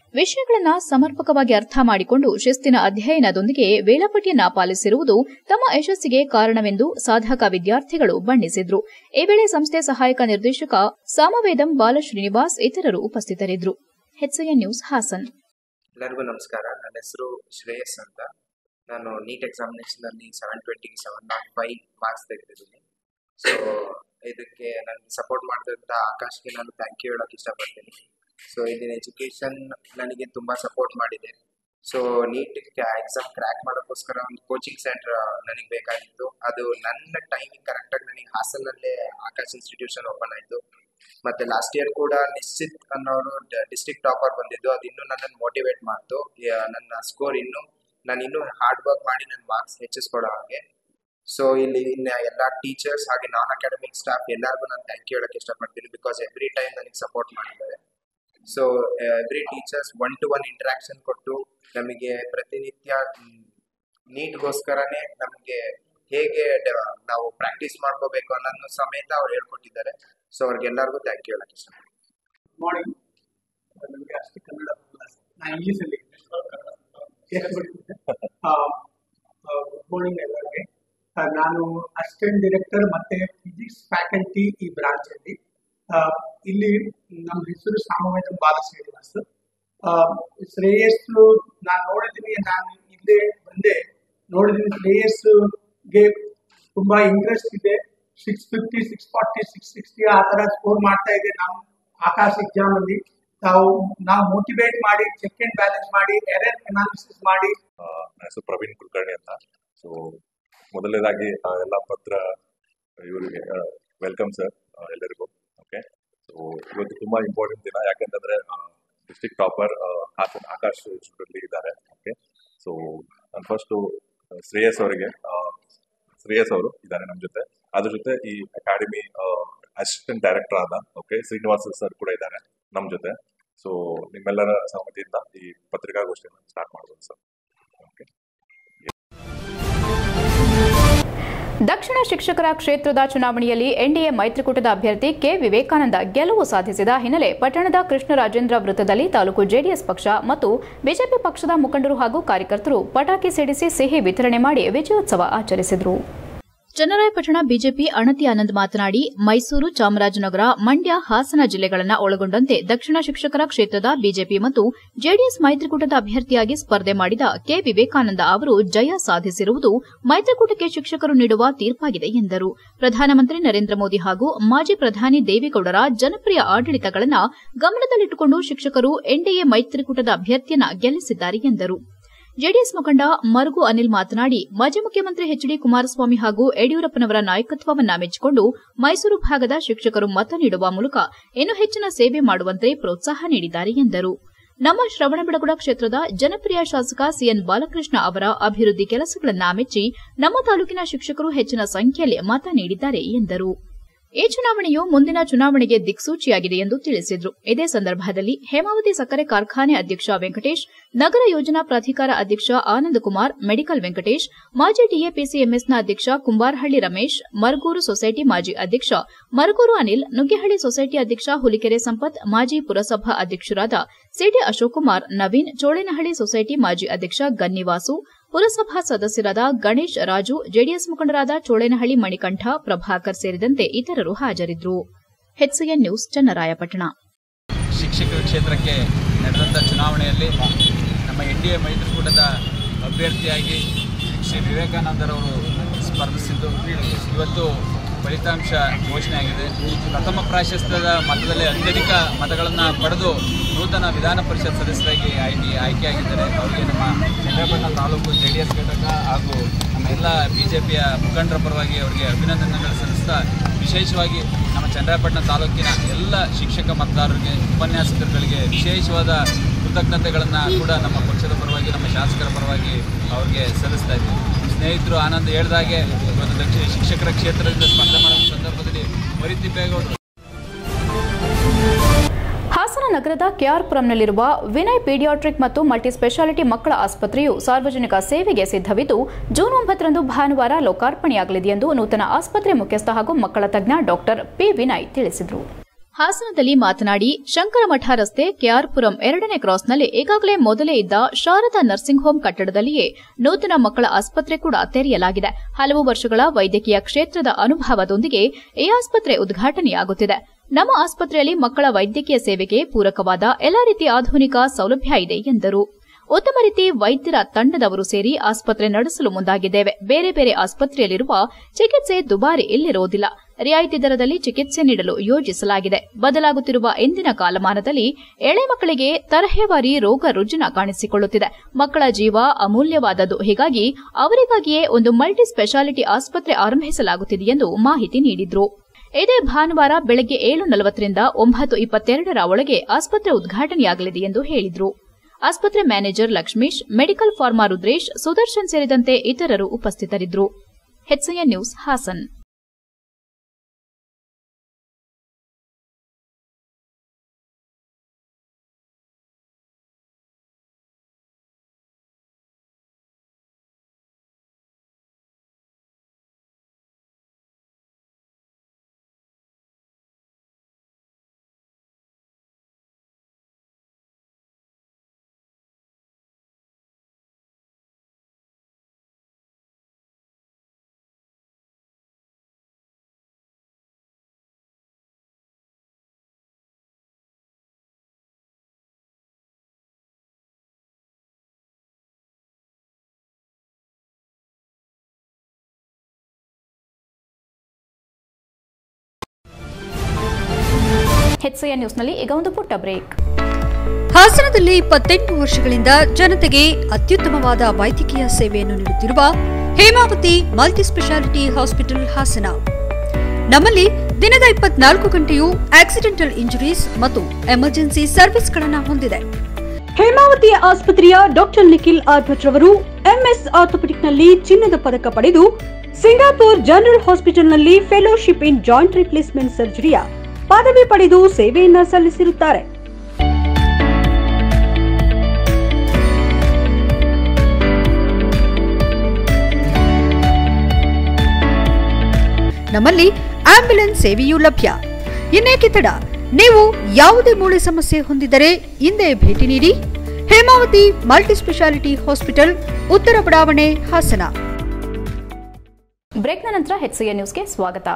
[SPEAKER 2] ವಿಷಯಗಳನ್ನು ಸಮರ್ಪಕವಾಗಿ ಅರ್ಥ ಮಾಡಿಕೊಂಡು ಶಿಸ್ತಿನ ಅಧ್ಯಯನದೊಂದಿಗೆ ವೇಳಾಪಟ್ಟಿಯನ್ನ ಪಾಲಿಸಿರುವುದು ತಮ್ಮ ಯಶಸ್ಸಿಗೆ ಕಾರಣವೆಂದು ಸಾಧಕ ವಿದ್ಯಾರ್ಥಿಗಳು ಬಣ್ಣಿಸಿದ್ರು. ಈ ವೇಳೆ ಸಂಸ್ಥೆ ಸಹಾಯಕ ನಿರ್ದೇಶಕ ಸಾಮವೇದಂ ಬಾಲಶ್ರೀನಿವಾಸ್ ಇತರರು ಉಪಸ್ಥಿತರಿದ್ದರು. HCN news Hassan.
[SPEAKER 13] ಎಲ್ಲರಿಗೂ ನಮಸ್ಕಾರ. ನನ್ನ ಹೆಸರು ಶ್ರೇಯಸ್ ಅಂತ. ನಾನು ನೀಟ್ ಎಕ್ಸಾಮಿನೇಷನ್ ಅಲ್ಲಿ seven twenty seven not five marks ತೆಗೆದಿದ್ದೀನಿ. ಸೊ ಇದಕ್ಕೆ ನನಗೆ ಸಪೋರ್ಟ್ ಮಾಡಿದಂಥ ಆಕಾಶ್ಗೆ ನಾನು ಥ್ಯಾಂಕ್ ಯು ಹೇಳೋಕೆ ಇಷ್ಟಪಡ್ತೀನಿ. ಸೊ ಇಲ್ಲಿನ ಎಜುಕೇಷನ್ ನನಗೆ ತುಂಬ ಸಪೋರ್ಟ್ ಮಾಡಿದೆ. ಸೊ ನೀಟ್ ಎಕ್ಸಾಮ್ ಕ್ರ್ಯಾಕ್ ಮಾಡೋಕ್ಕೋಸ್ಕರ ಒಂದು ಕೋಚಿಂಗ್ ಸೆಂಟರ್ ನನಗೆ ಬೇಕಾಗಿತ್ತು. ಅದು ನನ್ನ ಟೈಮಿಗೆ ಕರೆಕ್ಟಾಗಿ ನನಗೆ ಹಾಸನಲ್ಲೇ ಆಕಾಶ್ ಇನ್ಸ್ಟಿಟ್ಯೂಷನ್ ಓಪನ್ ಆಯಿತು. ಮತ್ತು ಲಾಸ್ಟ್ ಇಯರ್ ಕೂಡ ನಿಶ್ಚಿತ್ ಅನ್ನೋರು ಡಿಸ್ಟ್ರಿಕ್ಟ್ ಟಾಪರ್ ಬಂದಿದ್ದು. ಅದು ಇನ್ನೂ ನನ್ನನ್ನು ಮೋಟಿವೇಟ್ ಮಾಡ್ತು. ನನ್ನ ಸ್ಕೋರ್ ಇನ್ನೂ ನಾನು ಇನ್ನೂ ಹಾರ್ಡ್ ವರ್ಕ್ ಮಾಡಿ ನನ್ನ ಮಾರ್ಕ್ಸ್ ಹೆಚ್ಚಿಸ್ಕೊಡೋ ಹಾಗೆ. ಸೊ ಇಲ್ಲಿ ಇನ್ನು ಎಲ್ಲ ಟೀಚರ್ಸ್ ಹಾಗೆ ನಾನ್ ಅಕಾಡೆಮಿಕ್ ಸ್ಟಾಫ್ ಎಲ್ಲರಿಗೂ ನಾನು ಥ್ಯಾಂಕ್ ಯು ಹೇಳೋಕ್ಕೆ ಇಷ್ಟಪಡ್ತೀನಿ. ಬಿಕಾಸ್ ಎವ್ರಿ ಟೈಮ್ ನನಗೆ ಸಪೋರ್ಟ್ ಮಾಡಿದ್ದಾರೆ. So every teachers one to one interaction ಕೊಟ್ಟು ನಮಗೆ ಪ್ರತಿನಿತ್ಯ ನೀಟ್ಗೋಸ್ಕರನೇ ನಮಗೆ ಹೇಗೆ ನಾವು ಪ್ರಾಕ್ಟೀಸ್ ಮಾಡ್ಕೋಬೇಕು ಅನ್ನೋದನ್ನು ಸಮೇತ ಅವ್ರು ಹೇಳ್ಕೊಟ್ಟಿದ್ದಾರೆ. ಸೊ ಅವ್ರಿಗೆಲ್ಲರಿಗೂ ಥ್ಯಾಂಕ್ ಯು ಹೇಳೋಕ್ಕೆ ಇಷ್ಟಪಡ್ತೀನಿ.
[SPEAKER 14] ಮಾರ್ನಿಂಗ್ ನನಗೆ ಅಷ್ಟು ಕನ್ನಡ ನಾನು ಇಂಗ್ಲೀಷಲ್ಲಿ ಗುಡ್ ಮಾರ್ನಿಂಗ್ ಎಲ್ಲರಿಗೆ. ನಾನು ಅಸಿಸ್ಟೆಂಟ್ ಡೈರೆಕ್ಟರ್ ಮತ್ತೆ ಫಿಸಿಕ್ಸ್ ಫ್ಯಾಕಲ್ಟಿ ಈ ಬ್ರಾಂಚ್ ಅಲ್ಲಿ. ಇಲ್ಲಿ ನಮ್ಮ ಹೆಸರು ಸಾಮವೇದಂ ಬಾಲಶ್ರೀನಿವಾಸ್. ಶ್ರೇಯಸ್ ನಾನು ನೋಡಿದ್ದೀನಿ, ನಾನು ಇಲ್ಲೇ ಬಂದೆ ನೋಡಿದ್ದೀನಿ. ಶ್ರೇಯಸ್ಗೆ ತುಂಬಾ ಇಂಟ್ರೆಸ್ಟ್ ಇದೆ. Six fifty six forty six sixty ಆ ತರ ಸ್ಕೋರ್ ಮಾಡ್ತಾ ಇದೆ. ನಮ್ಮ ಆಕಾಶ್ ಎಕ್ಸಾಮ್ ಅಲ್ಲಿ ನಾವು ನಾವು ಮೋಟಿವೇಟ್ ಮಾಡಿ ಚೆಕ್ ಅಂಡ್ ಬ್ಯಾಲೆನ್ಸ್ ಮಾಡಿ ಎರರ್ ಅನಾಲಿಸಿಸ್ ಮಾಡಿ.
[SPEAKER 15] ನನ್ನ ಹೆಸರು ಪ್ರವೀಣ್ ಕುಲಕರ್ಣಿ ಅಂತ. ಸೊ ಮೊದಲನೇದಾಗಿ ಎಲ್ಲ ಪತ್ರ ಇವರಿಗೆ ವೆಲ್ಕಮ್ ಸರ್ ಎಲ್ಲರಿಗೂ. ಓಕೆ, ಸೊ ಇವತ್ತು ತುಂಬಾ ಇಂಪಾರ್ಟೆಂಟ್ ದಿನ. ಯಾಕೆಂತಂದ್ರೆ ಡಿಸ್ಟ್ರಿಕ್ಟ್ ಟಾಪರ್ ಹಾಸನ್ ಆಕಾಶ್ ಇನ್ಸ್ಟಿಟ್ಯೂಟಲ್ಲಿ ಇದ್ದಾರೆ. ಓಕೆ, ಸೊ ನಾನು ಫಸ್ಟು ಶ್ರೇಯಸ್ ಅವರಿಗೆ ಶ್ರೇಯಸ್ ಅವರು ಇದ್ದಾರೆ ನಮ್ಮ ಜೊತೆ. ಅದ್ರ ಜೊತೆ ಈ ಅಕಾಡೆಮಿ ಅಸಿಸ್ಟೆಂಟ್ ಡೈರೆಕ್ಟರ್ ಆದ ಓಕೆ ಶ್ರೀನಿವಾಸ ಸರ್ ಕೂಡ ಇದ್ದಾರೆ ನಮ್ಮ ಜೊತೆ. ಸೊ ನಿಮ್ಮೆಲ್ಲರ ಸಹಮತಿಯಿಂದ ಈ ಪತ್ರಿಕಾಗೋಷ್ಠಿಯನ್ನು ಸ್ಟಾರ್ಟ್ ಮಾಡ್ಬೋದು ಸರ್. ಓಕೆ.
[SPEAKER 1] ದಕ್ಷಿಣ ಶಿಕ್ಷಕರ ಕ್ಷೇತ್ರದ ಚುನಾವಣೆಯಲ್ಲಿ ಎನ್ಡಿಎ ಮೈತ್ರಿಕೂಟದ ಅಭ್ಯರ್ಥಿ ಕೆ ವಿವೇಕಾನಂದ ಗೆಲುವು ಸಾಧಿಸಿದ ಹಿನ್ನೆಲೆ ಪಟ್ಟಣದ ಕೃಷ್ಣರಾಜೇಂದ್ರ ವೃತ್ತದಲ್ಲಿ ತಾಲೂಕು ಜೆಡಿಎಸ್ ಪಕ್ಷ ಮತ್ತು ಬಿಜೆಪಿ ಪಕ್ಷದ ಮುಖಂಡರು ಹಾಗೂ ಕಾರ್ಯಕರ್ತರು ಪಟಾಕಿ ಸಿಡಿಸಿ ಸಿಹಿ ವಿತರಣೆ ಮಾಡಿ ವಿಜಯೋತ್ಸವ ಆಚರಿಸಿದರು.
[SPEAKER 2] ಚನ್ನರಾಯಪಟ್ಟಣ ಬಿಜೆಪಿ ಅಣತಿ ಆನಂದ್ ಮಾತನಾಡಿ, ಮೈಸೂರು, ಚಾಮರಾಜನಗರ, ಮಂಡ್ಯ, ಹಾಸನ ಜಿಲ್ಲೆಗಳನ್ನು ಒಳಗೊಂಡಂತೆ ದಕ್ಷಿಣ ಶಿಕ್ಷಕರ ಕ್ಷೇತ್ರದ ಬಿಜೆಪಿ ಮತ್ತು ಜೆಡಿಎಸ್ ಮೈತ್ರಿಕೂಟದ ಅಭ್ಯರ್ಥಿಯಾಗಿ ಸ್ಪರ್ಧೆ ಮಾಡಿದ ಕೆ ವಿವೇಕಾನಂದ ಅವರು ಜಯ ಸಾಧಿಸಿರುವುದು ಮೈತ್ರಿಕೂಟಕ್ಕೆ ಶಿಕ್ಷಕರು ನೀಡುವ ತೀರ್ಪಾಗಿದೆ ಎಂದರು. ಪ್ರಧಾನಮಂತ್ರಿ ನರೇಂದ್ರ ಮೋದಿ ಹಾಗೂ ಮಾಜಿ ಪ್ರಧಾನಿ ದೇವೇಗೌಡರ ಜನಪ್ರಿಯ ಆಡಳಿತಗಳನ್ನು ಗಮನದಲ್ಲಿಟ್ಟುಕೊಂಡು ಶಿಕ್ಷಕರು ಎನ್ಡಿಎ ಮೈತ್ರಿಕೂಟದ ಅಭ್ಯರ್ಥಿಯನ್ನ ಗೆಲ್ಲಿಸಿದ್ದಾರೆ ಎಂದರು. ಜೆಡಿಎಸ್ ಮುಖಂಡ ಮರುಗು ಅನಿಲ್ ಮಾತನಾಡಿ, ಮಾಜಿ ಮುಖ್ಯಮಂತ್ರಿ ಎಚ್ ಡಿ ಕುಮಾರಸ್ವಾಮಿ ಹಾಗೂ ಯಡಿಯೂರಪ್ಪನವರ ನಾಯಕತ್ವವನ್ನು ಮೆಚ್ಚಿಕೊಂಡು ಮೈಸೂರು ಭಾಗದ ಶಿಕ್ಷಕರು ಮತ ನೀಡುವ ಮೂಲಕ ಇನ್ನೂ ಹೆಚ್ಚಿನ ಸೇವೆ ಮಾಡುವಂತೆ ಪ್ರೋತ್ಸಾಹ ನೀಡಿದ್ದಾರೆ ಎಂದರು. ನಮ್ಮ ಶ್ರವಣಬೆಳಗೊಳ ಕ್ಷೇತ್ರದ ಜನಪ್ರಿಯ ಶಾಸಕ ಸಿಎನ್ ಬಾಲಕೃಷ್ಣ ಅವರ ಅಭಿವೃದ್ಧಿ ಕೆಲಸಗಳನ್ನು ಮೆಚ್ಚಿ ನಮ್ಮ ತಾಲೂಕಿನ ಶಿಕ್ಷಕರು ಹೆಚ್ಚಿನ ಸಂಖ್ಯೆಯಲ್ಲಿ ಮತ ನೀಡಿದ್ದಾರೆ ಎಂದರು. ಈ ಚುನಾವಣೆಯು ಮುಂದಿನ ಚುನಾವಣೆಗೆ ದಿಕ್ಸೂಚಿಯಾಗಿದೆ ಎಂದು ತಿಳಿಸಿದರು. ಇದೇ ಸಂದರ್ಭದಲ್ಲಿ ಹೇಮಾವತಿ ಸಕ್ಕರೆ ಕಾರ್ಖಾನೆ ಅಧ್ಯಕ್ಷ ವೆಂಕಟೇಶ್, ನಗರ ಯೋಜನಾ ಪ್ರಾಧಿಕಾರ ಅಧ್ಯಕ್ಷ ಆನಂದಕುಮಾರ್, ಮೆಡಿಕಲ್ ವೆಂಕಟೇಶ್, ಮಾಜಿ ಟಿಎಪಿಸಿಎಂಎಸ್ನ ಅಧ್ಯಕ್ಷ ಕುಂಬಾರಹಳ್ಳಿ ರಮೇಶ್, ಮರಗೂರು ಸೊಸೈಟಿ ಮಾಜಿ ಅಧ್ಯಕ್ಷ ಮರಗೂರು ಅನಿಲ್, ನುಗ್ಗೆಹಳ್ಳಿ ಸೊಸೈಟಿ ಅಧ್ಯಕ್ಷ ಹುಲಿಕೆರೆ ಸಂಪತ್, ಮಾಜಿ ಪುರಸಭಾ ಅಧ್ಯಕ್ಷರಾದ ಸಿಟಿ ಅಶೋಕ್ ಕುಮಾರ್, ನವೀನ್, ಚೋಳೇನಹಳ್ಳಿ ಸೊಸೈಟಿ ಮಾಜಿ ಅಧ್ಯಕ್ಷ ಗನ್ನಿವಾಸು, ಪುರಸಭಾ ಸದಸ್ಯರಾದ ಗಣೇಶ್, ರಾಜು, ಜೆಡಿಎಸ್ ಮುಖಂಡರಾದ ಚೋಳೇನಹಳ್ಳಿ ಮಣಿಕಂಠ, ಪ್ರಭಾಕರ್ ಸೇರಿದಂತೆ ಇತರರು ಹಾಜರಿದ್ದರು. HCN news, Channarayapatna.
[SPEAKER 16] ಶಿಕ್ಷಕರ ಕ್ಷೇತ್ರಕ್ಕೆ ನಡೆದಂಥ ಚುನಾವಣೆಯಲ್ಲಿ ನಮ್ಮ ಎನ್ಡಿಎ ಮೈತ್ರಿಕೂಟದ ಅಭ್ಯರ್ಥಿಯಾಗಿ ಶ್ರೀ ವಿವೇಕಾನಂದರವರು ಸ್ಪರ್ಧಿಸಿದ್ದು ಇವತ್ತು ಫಲಿತಾಂಶ ಘೋಷಣೆಯಾಗಿದೆ. ಪ್ರಥಮ ಪ್ರಾಶಸ್ತ್ಯದ ಮತದಲ್ಲಿ ಅತ್ಯಧಿಕ ಮತಗಳನ್ನು ಪಡೆದು ನೂತನ ವಿಧಾನ ಪರಿಷತ್ ಸದಸ್ಯರಾಗಿ ಆಯ್ಕೆ ಆಯ್ಕೆಯಾಗಿದ್ದಾರೆ. ಅವರಿಗೆ ನಮ್ಮ Channarayapatna taluk J D S ಘಟಕ ಹಾಗೂ ನಮ್ಮ ಎಲ್ಲ ಬಿ ಜೆ ಪಿಯ ಮುಖಂಡರ ಪರವಾಗಿ ಅವರಿಗೆ ಅಭಿನಂದನೆಗಳು ಸಲ್ಲಿಸ್ತಾ, ವಿಶೇಷವಾಗಿ ನಮ್ಮ ಚನ್ನರಾಯಪಟ್ಟಣ ತಾಲೂಕಿನ ಎಲ್ಲ ಶಿಕ್ಷಕ ಮತದಾರರಿಗೆ, ಉಪನ್ಯಾಸಕರುಗಳಿಗೆ ವಿಶೇಷವಾದ ಕೃತಜ್ಞತೆಗಳನ್ನು ಕೂಡ ನಮ್ಮ ಪಕ್ಷದ ಪರವಾಗಿ, ನಮ್ಮ ಶಾಸಕರ ಪರವಾಗಿ ಅವರಿಗೆ ಸಲ್ಲಿಸ್ತಾ ಇದ್ದೀವಿ. ಸ್ನೇಹಿತರು ಆನಂದ್ ಹೇಳಿದಾಗೆ ಇವತ್ತು ದಕ್ಷಿಣ ಶಿಕ್ಷಕರ ಕ್ಷೇತ್ರದಿಂದ ಸ್ಪರ್ಧೆ ಮಾಡುವ ಸಂದರ್ಭದಲ್ಲಿ ಮರಿತಿಬ್ಬೇಗೌಡರು.
[SPEAKER 1] ಹಾಸನ ನಗರದ ಕೆಆರ್ಪುರಂನಲ್ಲಿರುವ ವಿನಯ್ ಪೀಡಿಯಾಟ್ರಿಕ್ ಮತ್ತು ಮಲ್ಟಿ ಸ್ಪೆಷಾಲಿಟಿ ಮಕ್ಕಳ ಆಸ್ಪತ್ರೆಯು ಸಾರ್ವಜನಿಕ ಸೇವೆಗೆ ಸಿದ್ಧವಿದ್ದು ಜೂನ್ ಒಂಬತ್ತರಂದು ಭಾನುವಾರ ಲೋಕಾರ್ಪಣೆಯಾಗಲಿದೆ ಎಂದು ನೂತನ ಆಸ್ಪತ್ರೆ ಮುಖ್ಯಸ್ಥ ಹಾಗೂ ಮಕ್ಕಳ ತಜ್ಞ ಡಾಕ್ಟರ್ ಪಿ ವಿನಯ್ ತಿಳಿಸಿದರು.
[SPEAKER 2] ಹಾಸನದಲ್ಲಿ ಮಾತನಾಡಿ ಶಂಕರಮಠ ರಸ್ತೆ ಕೆಆರ್ಪುರಂ ಎರಡನೇ ಕ್ರಾಸ್ನಲ್ಲಿ ಈಗಾಗಲೇ ಮೊದಲೇ ಇದ್ದ ಶಾರದಾ ನರ್ಸಿಂಗ್ ಹೋಂ ಕಟ್ಟಡದಲ್ಲಿಯೇ ನೂತನ ಮಕ್ಕಳ ಆಸ್ಪತ್ರೆ ಕೂಡ ತೆರೆಯಲಾಗಿದೆ. ಹಲವು ವರ್ಷಗಳ ವೈದ್ಯಕೀಯ ಕ್ಷೇತ್ರದ ಅನುಭವದೊಂದಿಗೆ ಈ ಆಸ್ಪತ್ರೆ ಉದ್ಘಾಟನೆಯಾಗುತ್ತಿದೆ. ನಮ್ಮ ಆಸ್ಪತ್ರೆಯಲ್ಲಿ ಮಕ್ಕಳ ವೈದ್ಯಕೀಯ ಸೇವೆಗೆ ಪೂರಕವಾದ ಎಲ್ಲಾ ರೀತಿಯ ಆಧುನಿಕ ಸೌಲಭ್ಯ ಇದೆ ಎಂದರು. ಉತ್ತಮ ರೀತಿ ವೈದ್ಯರ ತಂಡದವರು ಸೇರಿ ಆಸ್ಪತ್ರೆ ನಡೆಸಲು ಮುಂದಾಗಿದ್ದೇವೆ. ಬೇರೆ ಬೇರೆ ಆಸ್ಪತ್ರೆಯಲ್ಲಿರುವ ಚಿಕಿತ್ಸೆ ದುಬಾರಿ ಇಲ್ಲಿರುವುದಿಲ್ಲ. ರಿಯಾಯಿತಿ ದರದಲ್ಲಿ ಚಿಕಿತ್ಸೆ ನೀಡಲು ಯೋಜಿಸಲಾಗಿದೆ. ಬದಲಾಗುತ್ತಿರುವ ಇಂದಿನ ಕಾಲಮಾನದಲ್ಲಿ ಎಳೆ ಮಕ್ಕಳಿಗೆ ತರಹೇವಾರಿ ರೋಗ ರುಜಿನ ಕಾಣಿಸಿಕೊಳ್ಳುತ್ತಿದೆ. ಮಕ್ಕಳ ಜೀವ ಅಮೂಲ್ಯವಾದದ್ದು. ಹೀಗಾಗಿ ಅವರಿಗಾಗಿಯೇ ಒಂದು ಮಲ್ಟಿ ಸ್ಪೆಷಾಲಿಟಿ ಆಸ್ಪತ್ರೆ ಆರಂಭಿಸಲಾಗುತ್ತಿದೆ ಎಂದು ಮಾಹಿತಿ ನೀಡಿದರು. ಇದೇ ಭಾನುವಾರ ಬೆಳಗ್ಗೆ ಏಳು ನಲವತ್ತರಿಂದ ಒಂಬತ್ತು ಇಪ್ಪತ್ತೆರಡರ ಒಳಗೆ ಆಸ್ಪತ್ರೆ ಉದ್ಘಾಟನೆಯಾಗಲಿದೆ ಎಂದು ಹೇಳಿದರು. ಆಸ್ಪತ್ರೆ manager Lakshmish, medical pharma Rudresh, Sudarshan ಸೇರಿದಂತೆ ಇತರರು ಉಪಸ್ಥಿತರಿದ್ದರು. HCN news Hassan.
[SPEAKER 1] ಹೆಚ್ಸಿಎನ್ ನ್ಯೂಸ್ನಲ್ಲಿ ಈಗ ಒಂದು ಪುಟ್ಟ ಬ್ರೇಕ್.
[SPEAKER 11] ಹಾಸನದಲ್ಲಿ ಇಪ್ಪತ್ತೆಂಟು ವರ್ಷಗಳಿಂದ ಜನತೆಗೆ ಅತ್ಯುತ್ತಮವಾದ ವೈದ್ಯಕೀಯ ಸೇವೆಯನ್ನು ನೀಡುತ್ತಿರುವ Hemavathi multi speciality hospital Hassan. ನಮ್ಮಲ್ಲಿ ದಿನದ ಇಪ್ಪತ್ನಾಲ್ಕು ಗಂಟೆಯೂ ಆಕ್ಸಿಡೆಂಟಲ್ ಇಂಜುರೀಸ್ ಮತ್ತು ಎಮರ್ಜೆನ್ಸಿ ಸರ್ವಿಸ್ಗಳನ್ನು ಹೊಂದಿದೆ.
[SPEAKER 17] ಹೇಮಾವತಿ ಆಸ್ಪತ್ರೆಯ ಡಾಕ್ಟರ್ ನಿಖಿಲ್ ಆರ್ ಭಟ್ ರವರು ಎಂಎಸ್ ಆರ್ಥೋಪೆಡಿಕ್ನಲ್ಲಿ ಚಿನ್ನದ ಪದಕ ಪಡೆದು ಸಿಂಗಾಪುರ್ ಜನರಲ್ ಹಾಸ್ಪಿಟಲ್ನಲ್ಲಿ ಫೆಲೋಶಿಪ್ ಇನ್ ಜಾಯಿಂಟ್ ರಿಪ್ಲೇಸ್ಮೆಂಟ್ ಸರ್ಜರಿಯ ಪದವಿ ಪಡೆದು ಸೇವೆಯನ್ನ ಸಲ್ಲಿಸಿರುತ್ತಾರೆ.
[SPEAKER 11] ನಮ್ಮಲ್ಲಿ ಆಂಬ್ಯುಲೆನ್ಸ್ ಸೇವೆಯೂ ಲಭ್ಯ. ಇನ್ನೇಕೆ ತಡ? ನೀವು ಯಾವುದೇ ಮೂಳೆ ಸಮಸ್ಯೆ ಹೊಂದಿದ್ದರೆ ಹಿಂದೆ ಭೇಟಿ ನೀಡಿ. ಹೇಮಾವತಿ ಮಲ್ಟಿ ಸ್ಪೆಷಾಲಿಟಿ ಹಾಸ್ಪಿಟಲ್, ಉತ್ತರ ಬಡಾವಣೆ, ಹಾಸನ.
[SPEAKER 1] ಬ್ರೇಕ್ನ ನಂತರ ಹೆಚ್ಸಿಎನ್ ನ್ಯೂಸ್ಗೆ ಸ್ವಾಗತ.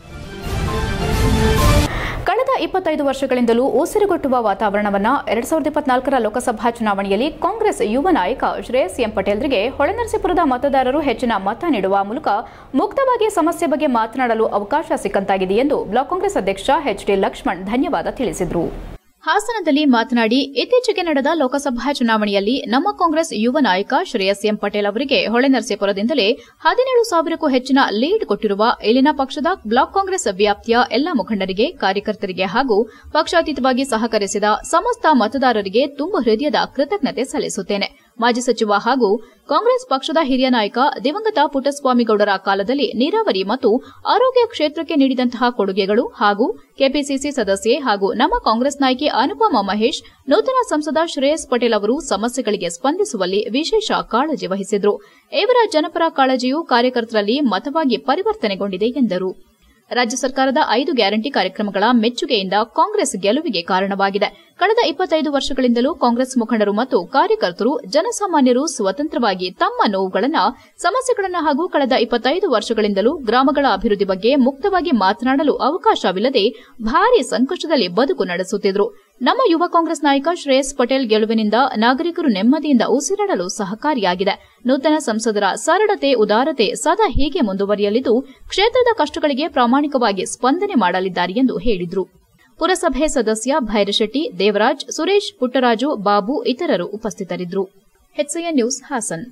[SPEAKER 1] ಕಳೆದ ಇಪ್ಪತ್ತೈದು ವರ್ಷಗಳಿಂದಲೂ ಉಸಿರುಗಟ್ಟುವ ವಾತಾವರಣವನ್ನು ಎರಡ್ ಸಾವಿರದ ಇಪ್ಪತ್ನಾಲ್ಕರ ಲೋಕಸಭಾ ಚುನಾವಣೆಯಲ್ಲಿ ಕಾಂಗ್ರೆಸ್ ಯುವ ನಾಯಕ ಶ್ರೇಯಸ್ ಎಂ ಪಟೇಲ್ರಿಗೆ ಹೊಳೆನರಸೀಪುರದ ಮತದಾರರು ಹೆಚ್ಚಿನ ಮತ ನೀಡುವ ಮೂಲಕ ಮುಕ್ತವಾಗಿ ಸಮಸ್ಯೆ ಬಗ್ಗೆ ಮಾತನಾಡಲು ಅವಕಾಶ ಸಿಕ್ಕಂತಾಗಿದೆ ಎಂದು ಬ್ಲಾಕ್ ಕಾಂಗ್ರೆಸ್ ಅಧ್ಯಕ್ಷ ಎಚ್ ಡಿ ಲಕ್ಷ್ಮಣ್ ಧನ್ಯವಾದ ತಿಳಿಸಿದರು.
[SPEAKER 2] ಹಾಸನದಲ್ಲಿ ಮಾತನಾಡಿ, ಇತ್ತೀಚೆಗೆ ನಡೆದ ಲೋಕಸಭಾ ಚುನಾವಣೆಯಲ್ಲಿ ನಮ್ಮ ಕಾಂಗ್ರೆಸ್ ಯುವ ನಾಯಕ ಶ್ರೇಯಸ್ ಎಂ ಪಟೇಲ್ ಅವರಿಗೆ ಹೊಳೆನರಸೀಪುರದಿಂದಲೇ ಹದಿನೇಳು ಸಾವಿರಕ್ಕೂ ಹೆಚ್ಚಿನ ಲೀಡ್ ಕೊಟ್ಟಿರುವ ಇಲ್ಲಿನ ಪಕ್ಷದ ಬ್ಲಾಕ್ ಕಾಂಗ್ರೆಸ್ ವ್ಯಾಪ್ತಿಯ ಎಲ್ಲಾ ಮುಖಂಡರಿಗೆ, ಕಾರ್ಯಕರ್ತರಿಗೆ ಹಾಗೂ ಪಕ್ಷಾತೀತವಾಗಿ ಸಹಕರಿಸಿದ ಸಮಸ್ತ ಮತದಾರರಿಗೆ ತುಂಬ ಹೃದಯದ ಕೃತಜ್ಞತೆ ಸಲ್ಲಿಸುತ್ತೇನೆ. ಮಾಜಿ ಸಚಿವ ಹಾಗೂ ಕಾಂಗ್ರೆಸ್ ಪಕ್ಷದ ಹಿರಿಯ ನಾಯಕ ದಿವಂಗತ ಪುಟ್ಟಸ್ವಾಮಿಗೌಡರ ಕಾಲದಲ್ಲಿ ನೀರಾವರಿ ಮತ್ತು ಆರೋಗ್ಯ ಕ್ಷೇತ್ರಕ್ಕೆ ನೀಡಿದಂತಹ ಕೊಡುಗೆಗಳು ಹಾಗೂ ಕೆಪಿಸಿಸಿ ಸದಸ್ಯೆ ಹಾಗೂ ನಮ್ಮ ಕಾಂಗ್ರೆಸ್ ನಾಯಕಿ ಅನುಪಮಾ ಮಹೇಶ್, ನೂತನ ಸಂಸದ ಶ್ರೇಯಸ್ ಪಟೇಲ್ ಅವರು ಸಮಸ್ಯೆಗಳಿಗೆ ಸ್ಪಂದಿಸುವಲ್ಲಿ ವಿಶೇಷ ಕಾಳಜಿ ವಹಿಸಿದ್ರು. ಇವರ ಜನಪರ ಕಾಳಜಿಯು ಕಾರ್ಯಕರ್ತರಲ್ಲಿ ಮತವಾಗಿ ಪರಿವರ್ತನೆಗೊಂಡಿದೆ ಎಂದರು. ರಾಜ್ಯ ಸರ್ಕಾರದ ಐದು ಗ್ಯಾರಂಟಿ ಕಾರ್ಯಕ್ರಮಗಳ ಮೆಚ್ಚುಗೆಯಿಂದ ಕಾಂಗ್ರೆಸ್ ಗೆಲುವಿಗೆ ಕಾರಣವಾಗಿದೆ. ಕಳೆದ ಇಪ್ಪತ್ತೈದು ವರ್ಷಗಳಿಂದಲೂ ಕಾಂಗ್ರೆಸ್ ಮುಖಂಡರು ಮತ್ತು ಕಾರ್ಯಕರ್ತರು, ಜನಸಾಮಾನ್ಯರು ಸ್ವತಂತ್ರವಾಗಿ ತಮ್ಮ ನೋವುಗಳನ್ನು, ಸಮಸ್ಯೆಗಳನ್ನು ಹಾಗೂ ಕಳೆದ ಇಪ್ಪತ್ತೈದು ವರ್ಷಗಳಿಂದಲೂ ಗ್ರಾಮಗಳ ಅಭಿವೃದ್ಧಿ ಬಗ್ಗೆ ಮುಕ್ತವಾಗಿ ಮಾತನಾಡಲು ಅವಕಾಶವಿಲ್ಲದೆ ಭಾರೀ ಸಂಕಷ್ಟದಲ್ಲಿ ಬದುಕು ನಡೆಸುತ್ತಿದ್ದರು. ನಮ್ಮ ಯುವ ಕಾಂಗ್ರೆಸ್ ನಾಯಕ ಶ್ರೇಯಸ್ ಪಟೇಲ್ ಗೆಲುವಿನಿಂದ ನಾಗರಿಕರು ನೆಮ್ಮದಿಯಿಂದ ಉಸಿರಾಡಲು ಸಹಕಾರಿಯಾಗಿದೆ. ನೂತನ ಸಂಸದರ ಸರಳತೆ, ಉದಾರತೆ ಸದಾ ಹೀಗೆ ಮುಂದುವರಿಯಲಿದ್ದು ಕ್ಷೇತ್ರದ ಕಷ್ಟಗಳಿಗೆ ಪ್ರಾಮಾಣಿಕವಾಗಿ ಸ್ಪಂದನೆ ಮಾಡಲಿದ್ದಾರೆ ಎಂದು ಹೇಳಿದರು. ಪುರಸಭೆ ಸದಸ್ಯ ಭೈರಶೆಟ್ಟಿ, ದೇವರಾಜ್, ಸುರೇಶ್, ಪುಟ್ಟರಾಜು, ಬಾಬು ಇತರರು ಉಪಸ್ಥಿತರಿದ್ದರು. HCN news Hassan.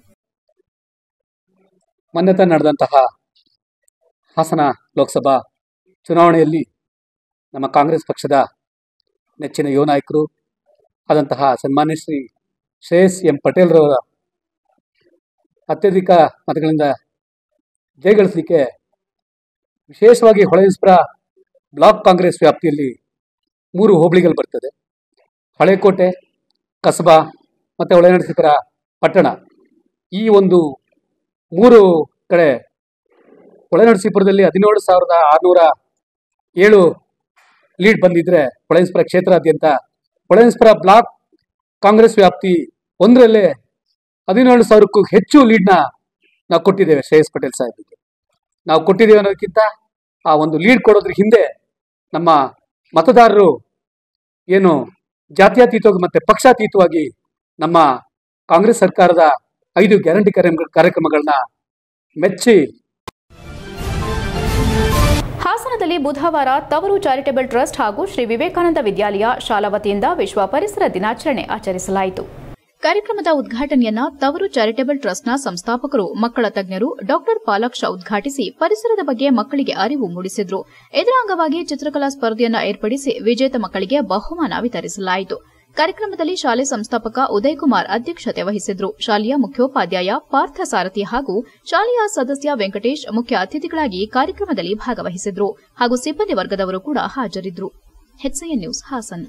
[SPEAKER 18] ಮೊನ್ನೆ ನಡೆದಂತಹ ಹಾಸನ ಲೋಕಸಭಾ ಚುನಾವಣೆಯಲ್ಲಿ ನಮ್ಮ ಕಾಂಗ್ರೆಸ್ ಪಕ್ಷದ ನೆಚ್ಚಿನ ಯುವ ನಾಯಕರು ಆದಂತಹ ಸನ್ಮಾನ್ಯ ಶ್ರೀ ಶ್ರೇಯಸ್ ಎಂ ಪಟೇಲ್ರವರ ಅತ್ಯಧಿಕ ಮತಗಳಿಂದ ಜಯಗಳಿಸಲಿಕ್ಕೆ ವಿಶೇಷವಾಗಿ ಹೊಳೆನರಸೀಪುರ ಬ್ಲಾಕ್ ಕಾಂಗ್ರೆಸ್ ವ್ಯಾಪ್ತಿಯಲ್ಲಿ ಮೂರು ಹೋಬಳಿಗಳು ಬರ್ತದೆ. ಹಳೇಕೋಟೆ, ಕಸಬಾ ಮತ್ತು ಹೊಳೆನರಸೀಪುರ ಪಟ್ಟಣ. ಈ ಒಂದು ಮೂರು ಕಡೆ ಹೊಳೆನರಸೀಪುರದಲ್ಲಿ ಹದಿನೇಳು ಸಾವಿರದ ಆರುನೂರ ಏಳು ಲೀಡ್ ಬಂದಿದ್ರೆ ಹೊಳೆನರಸೀಪುರ ಕ್ಷೇತ್ರಾದ್ಯಂತ ಹೊಳೆನರಸೀಪುರ ಬ್ಲಾಕ್ ಕಾಂಗ್ರೆಸ್ ವ್ಯಾಪ್ತಿ ಒಂದರಲ್ಲೇ ಹದಿನೇಳು ಸಾವಿರಕ್ಕೂ ಹೆಚ್ಚು ಲೀಡ್ನ ನಾವು ಕೊಟ್ಟಿದ್ದೇವೆ ಶ್ರೇಯಸ್ ಪಟೇಲ್ ಸಾಹೇಬ್ಗೆ. ನಾವು ಕೊಟ್ಟಿದ್ದೇವೆ ಅನ್ನೋದಕ್ಕಿಂತ ಆ ಒಂದು ಲೀಡ್ ಕೊಡೋದ್ರ ಹಿಂದೆ ನಮ್ಮ ಮತದಾರರು ಏನು ಜಾತ್ಯತೀತವಾಗಿ ಮತ್ತೆ ಪಕ್ಷಾತೀತವಾಗಿ ನಮ್ಮ ಕಾಂಗ್ರೆಸ್ ಸರ್ಕಾರದ ಐದು ಗ್ಯಾರಂಟಿ ಕಾರ್ಯಕ್ರಮಗಳನ್ನ ಮೆಚ್ಚಿ.
[SPEAKER 1] ಹಾಸನದಲ್ಲಿ ಬುಧವಾರ ತವರು ಚಾರಿಟೇಬಲ್ ಟ್ರಸ್ಟ್ ಹಾಗೂ ಶ್ರೀ ವಿವೇಕಾನಂದ ವಿದ್ಯಾಲಯ ಶಾಲಾ ವತಿಯಿಂದ ವಿಶ್ವ ಪರಿಸರ ದಿನಾಚರಣೆ ಆಚರಿಸಲಾಯಿತು.
[SPEAKER 2] ಕಾರ್ಯಕ್ರಮದ ಉದ್ಘಾಟನೆಯನ್ನ ತವರು ಚಾರಿಟೇಬಲ್ ಟ್ರಸ್ಟ್ನ ಸಂಸ್ಥಾಪಕರು ಮಕ್ಕಳ ತಜ್ಞರು ಡಾಕ್ಟರ್ ಪಾಲಾಕ್ಷ ಉದ್ಘಾಟಿಸಿ ಪರಿಸರದ ಬಗ್ಗೆ ಮಕ್ಕಳಿಗೆ ಅರಿವು ಮೂಡಿಸಿದ್ರು. ಇದರ ಅಂಗವಾಗಿ ಚಿತ್ರಕಲಾ ಸ್ಪರ್ಧೆಯನ್ನ ಏರ್ಪಡಿಸಿ ವಿಜೇತ ಮಕ್ಕಳಿಗೆ ಬಹುಮಾನ ವಿತರಿಸಲಾಯಿತು. ಕಾರ್ಯಕ್ರಮದಲ್ಲಿ ಶಾಲೆ ಸಂಸ್ಥಾಪಕ ಉದಯ್ ಕುಮಾರ್ ಅಧ್ಯಕ್ಷತೆ ವಹಿಸಿದ್ರು. ಶಾಲೆಯ ಮುಖ್ಯೋಪಾಧ್ಯಾಯ ಪಾರ್ಥ ಸಾರಥಿ ಹಾಗೂ ಶಾಲೆಯ ಸದಸ್ಯ ವೆಂಕಟೇಶ್ ಮುಖ್ಯ ಅತಿಥಿಗಳಾಗಿ ಕಾರ್ಯಕ್ರಮದಲ್ಲಿ ಭಾಗವಹಿಸಿದ್ರು ಹಾಗೂ ಸಿಬ್ಬಂದಿ ವರ್ಗದವರು ಕೂಡ ಹಾಜರಿದ್ದರು. HCN news Haasan.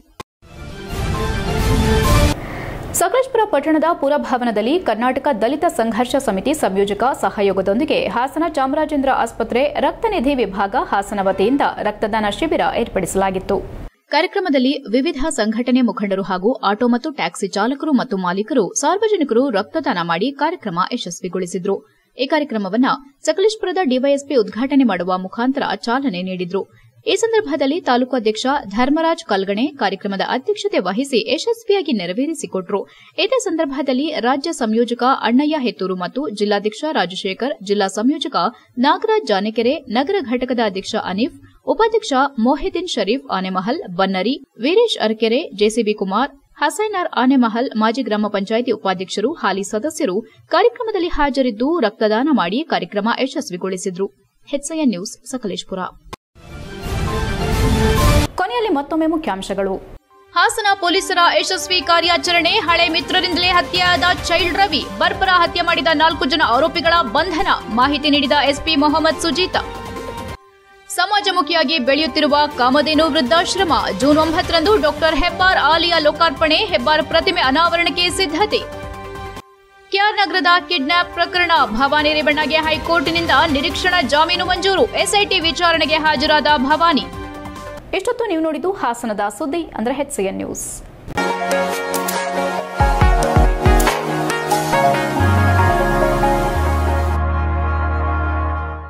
[SPEAKER 1] ಸಕಲೇಶಪುರ ಪಟ್ಟಣದ ಪುರಭವನದಲ್ಲಿ ಕರ್ನಾಟಕ ದಲಿತ ಸಂಘರ್ಷ ಸಮಿತಿ ಸಂಯೋಜಕ ಸಹಯೋಗದೊಂದಿಗೆ ಹಾಸನ ಚಾಮರಾಜೇಂದ್ರ ಆಸ್ಪತ್ರೆ ರಕ್ತನಿಧಿ ವಿಭಾಗ ಹಾಸನ ವತಿಯಿಂದ ರಕ್ತದಾನ ಶಿಬಿರ ಏರ್ಪಡಿಸಲಾಗಿತ್ತು.
[SPEAKER 2] ಕಾರ್ಯಕ್ರಮದಲ್ಲಿ ವಿವಿಧ ಸಂಘಟನೆ ಮುಖಂಡರು ಹಾಗೂ ಆಟೋ ಮತ್ತು ಟ್ಯಾಕ್ಸಿ ಚಾಲಕರು ಮತ್ತು ಮಾಲೀಕರು ಸಾರ್ವಜನಿಕರು ರಕ್ತದಾನ ಮಾಡಿ ಕಾರ್ಯಕ್ರಮ ಯಶಸ್ವಿಗೊಳಿಸಿದ್ರು. ಈ ಕಾರ್ಯಕ್ರಮವನ್ನು ಸಕಲೇಶಪುರದ ಡಿವೈಎಸ್ಪಿ ಉದ್ಘಾಟನೆ ಮಾಡುವ ಮುಖಾಂತರ ಚಾಲನೆ ನೀಡಿದ್ರು. ಈ ಸಂದರ್ಭದಲ್ಲಿ ತಾಲೂಕು ಅಧ್ಯಕ್ಷ ಧರ್ಮರಾಜ್ ಕಲ್ಗಣೆ ಕಾರ್ಯಕ್ರಮದ ಅಧ್ಯಕ್ಷತೆ ವಹಿಸಿ ಯಶಸ್ವಿಯಾಗಿ ನೆರವೇರಿಸಿಕೊಟ್ರು. ಇದೇ ಸಂದರ್ಭದಲ್ಲಿ ರಾಜ್ಯ ಸಂಯೋಜಕ ಅಣ್ಣಯ್ಯ ಹೆತ್ತೂರು ಮತ್ತು ಜಿಲ್ಲಾಧ್ಯಕ್ಷ ರಾಜಶೇಖರ್, ಜಿಲ್ಲಾ ಸಂಯೋಜಕ ನಾಗರಾಜ್ ಜಾನೆಕೆರೆ, ನಗರ ಘಟಕದ ಅಧ್ಯಕ್ಷ ಅನೀಫ್, ಉಪಾಧ್ಯಕ್ಷ ಮೊಹಿದ್ದೀನ್ ಶರೀಫ್ ಆನೆಮಹಲ್, ಬನ್ನರಿ, ವೀರೇಶ್ ಅರಕೆರೆ, ಜೆಸಿಬಿ ಕುಮಾರ್, ಹಸೈನಾರ್ ಆನೆಮಹಲ್, ಮಾಜಿ ಗ್ರಾಮ ಪಂಚಾಯಿತಿ ಉಪಾಧ್ಯಕ್ಷರು, ಹಾಲಿ ಸದಸ್ಯರು ಕಾರ್ಯಕ್ರಮದಲ್ಲಿ ಹಾಜರಿದ್ದು ರಕ್ತದಾನ ಮಾಡಿ ಕಾರ್ಯಕ್ರಮ ಯಶಸ್ವಿಗೊಳಿಸಿದ್ರು. HCN news Sakleshpur.
[SPEAKER 1] ಕೊನೆಯಲ್ಲಿ ಮತ್ತೊಮ್ಮೆ ಮುಖ್ಯಾಂಶಗಳು.
[SPEAKER 2] ಹಾಸನ ಪೊಲೀಸರ ಯಶಸ್ವಿ ಕಾರ್ಯಾಚರಣೆ. ಹಳೆ ಮಿತ್ರರಿಂದಲೇ ಹತ್ಯೆಯಾದ ಚೈಲ್ಡ್ ರವಿ, ಬರ್ಬರ ಹತ್ಯೆ ಮಾಡಿದ ನಾಲ್ಕು ಜನ ಆರೋಪಿಗಳ ಬಂಧನ. ಮಾಹಿತಿ ನೀಡಿದ ಎಸ್ಪಿ ಮೊಹಮ್ಮದ್ ಸುಜೀತ. ಸಮಾಜಮುಖಿಯಾಗಿ ಬೆಳೆಯುತ್ತಿರುವ ಕಾಮಧೇನು ವೃದ್ಧಾಶ್ರಮ. ಜೂನ್ ಒಂಬತ್ತರಂದು ಡಾಕ್ಟರ್ ಹೆಬ್ಬಾರ್ ಆಲಿಯಾ ಲೋಕಾರ್ಪಣೆ. ಹೆಬ್ಬಾರ್ ಪ್ರತಿಮೆ ಅನಾವರಣಕ್ಕೆ ಸಿದ್ಧತೆ. ಕೆಆರ್ ನಗರದ ಕಿಡ್ನಾಪ್ ಪ್ರಕರಣ. ಭವಾನಿ ರೇವಣ್ಣಗೆ ಹೈಕೋರ್ಟ್ನಿಂದ ನಿರೀಕ್ಷಣಾ ಜಾಮೀನು ಮಂಜೂರು. ಎಸ್ಐಟಿ ವಿಚಾರಣೆಗೆ ಹಾಜರಾದ ಭವಾನಿ.
[SPEAKER 1] ಇಷ್ಟೊತ್ತು ನೀವು ನೋಡಿದ್ದು ಹಾಸನದ ಸುದ್ದಿ ಅಂದ್ರೆ ಎಚ್ಸಿಎನ್ ನ್ಯೂಸ್.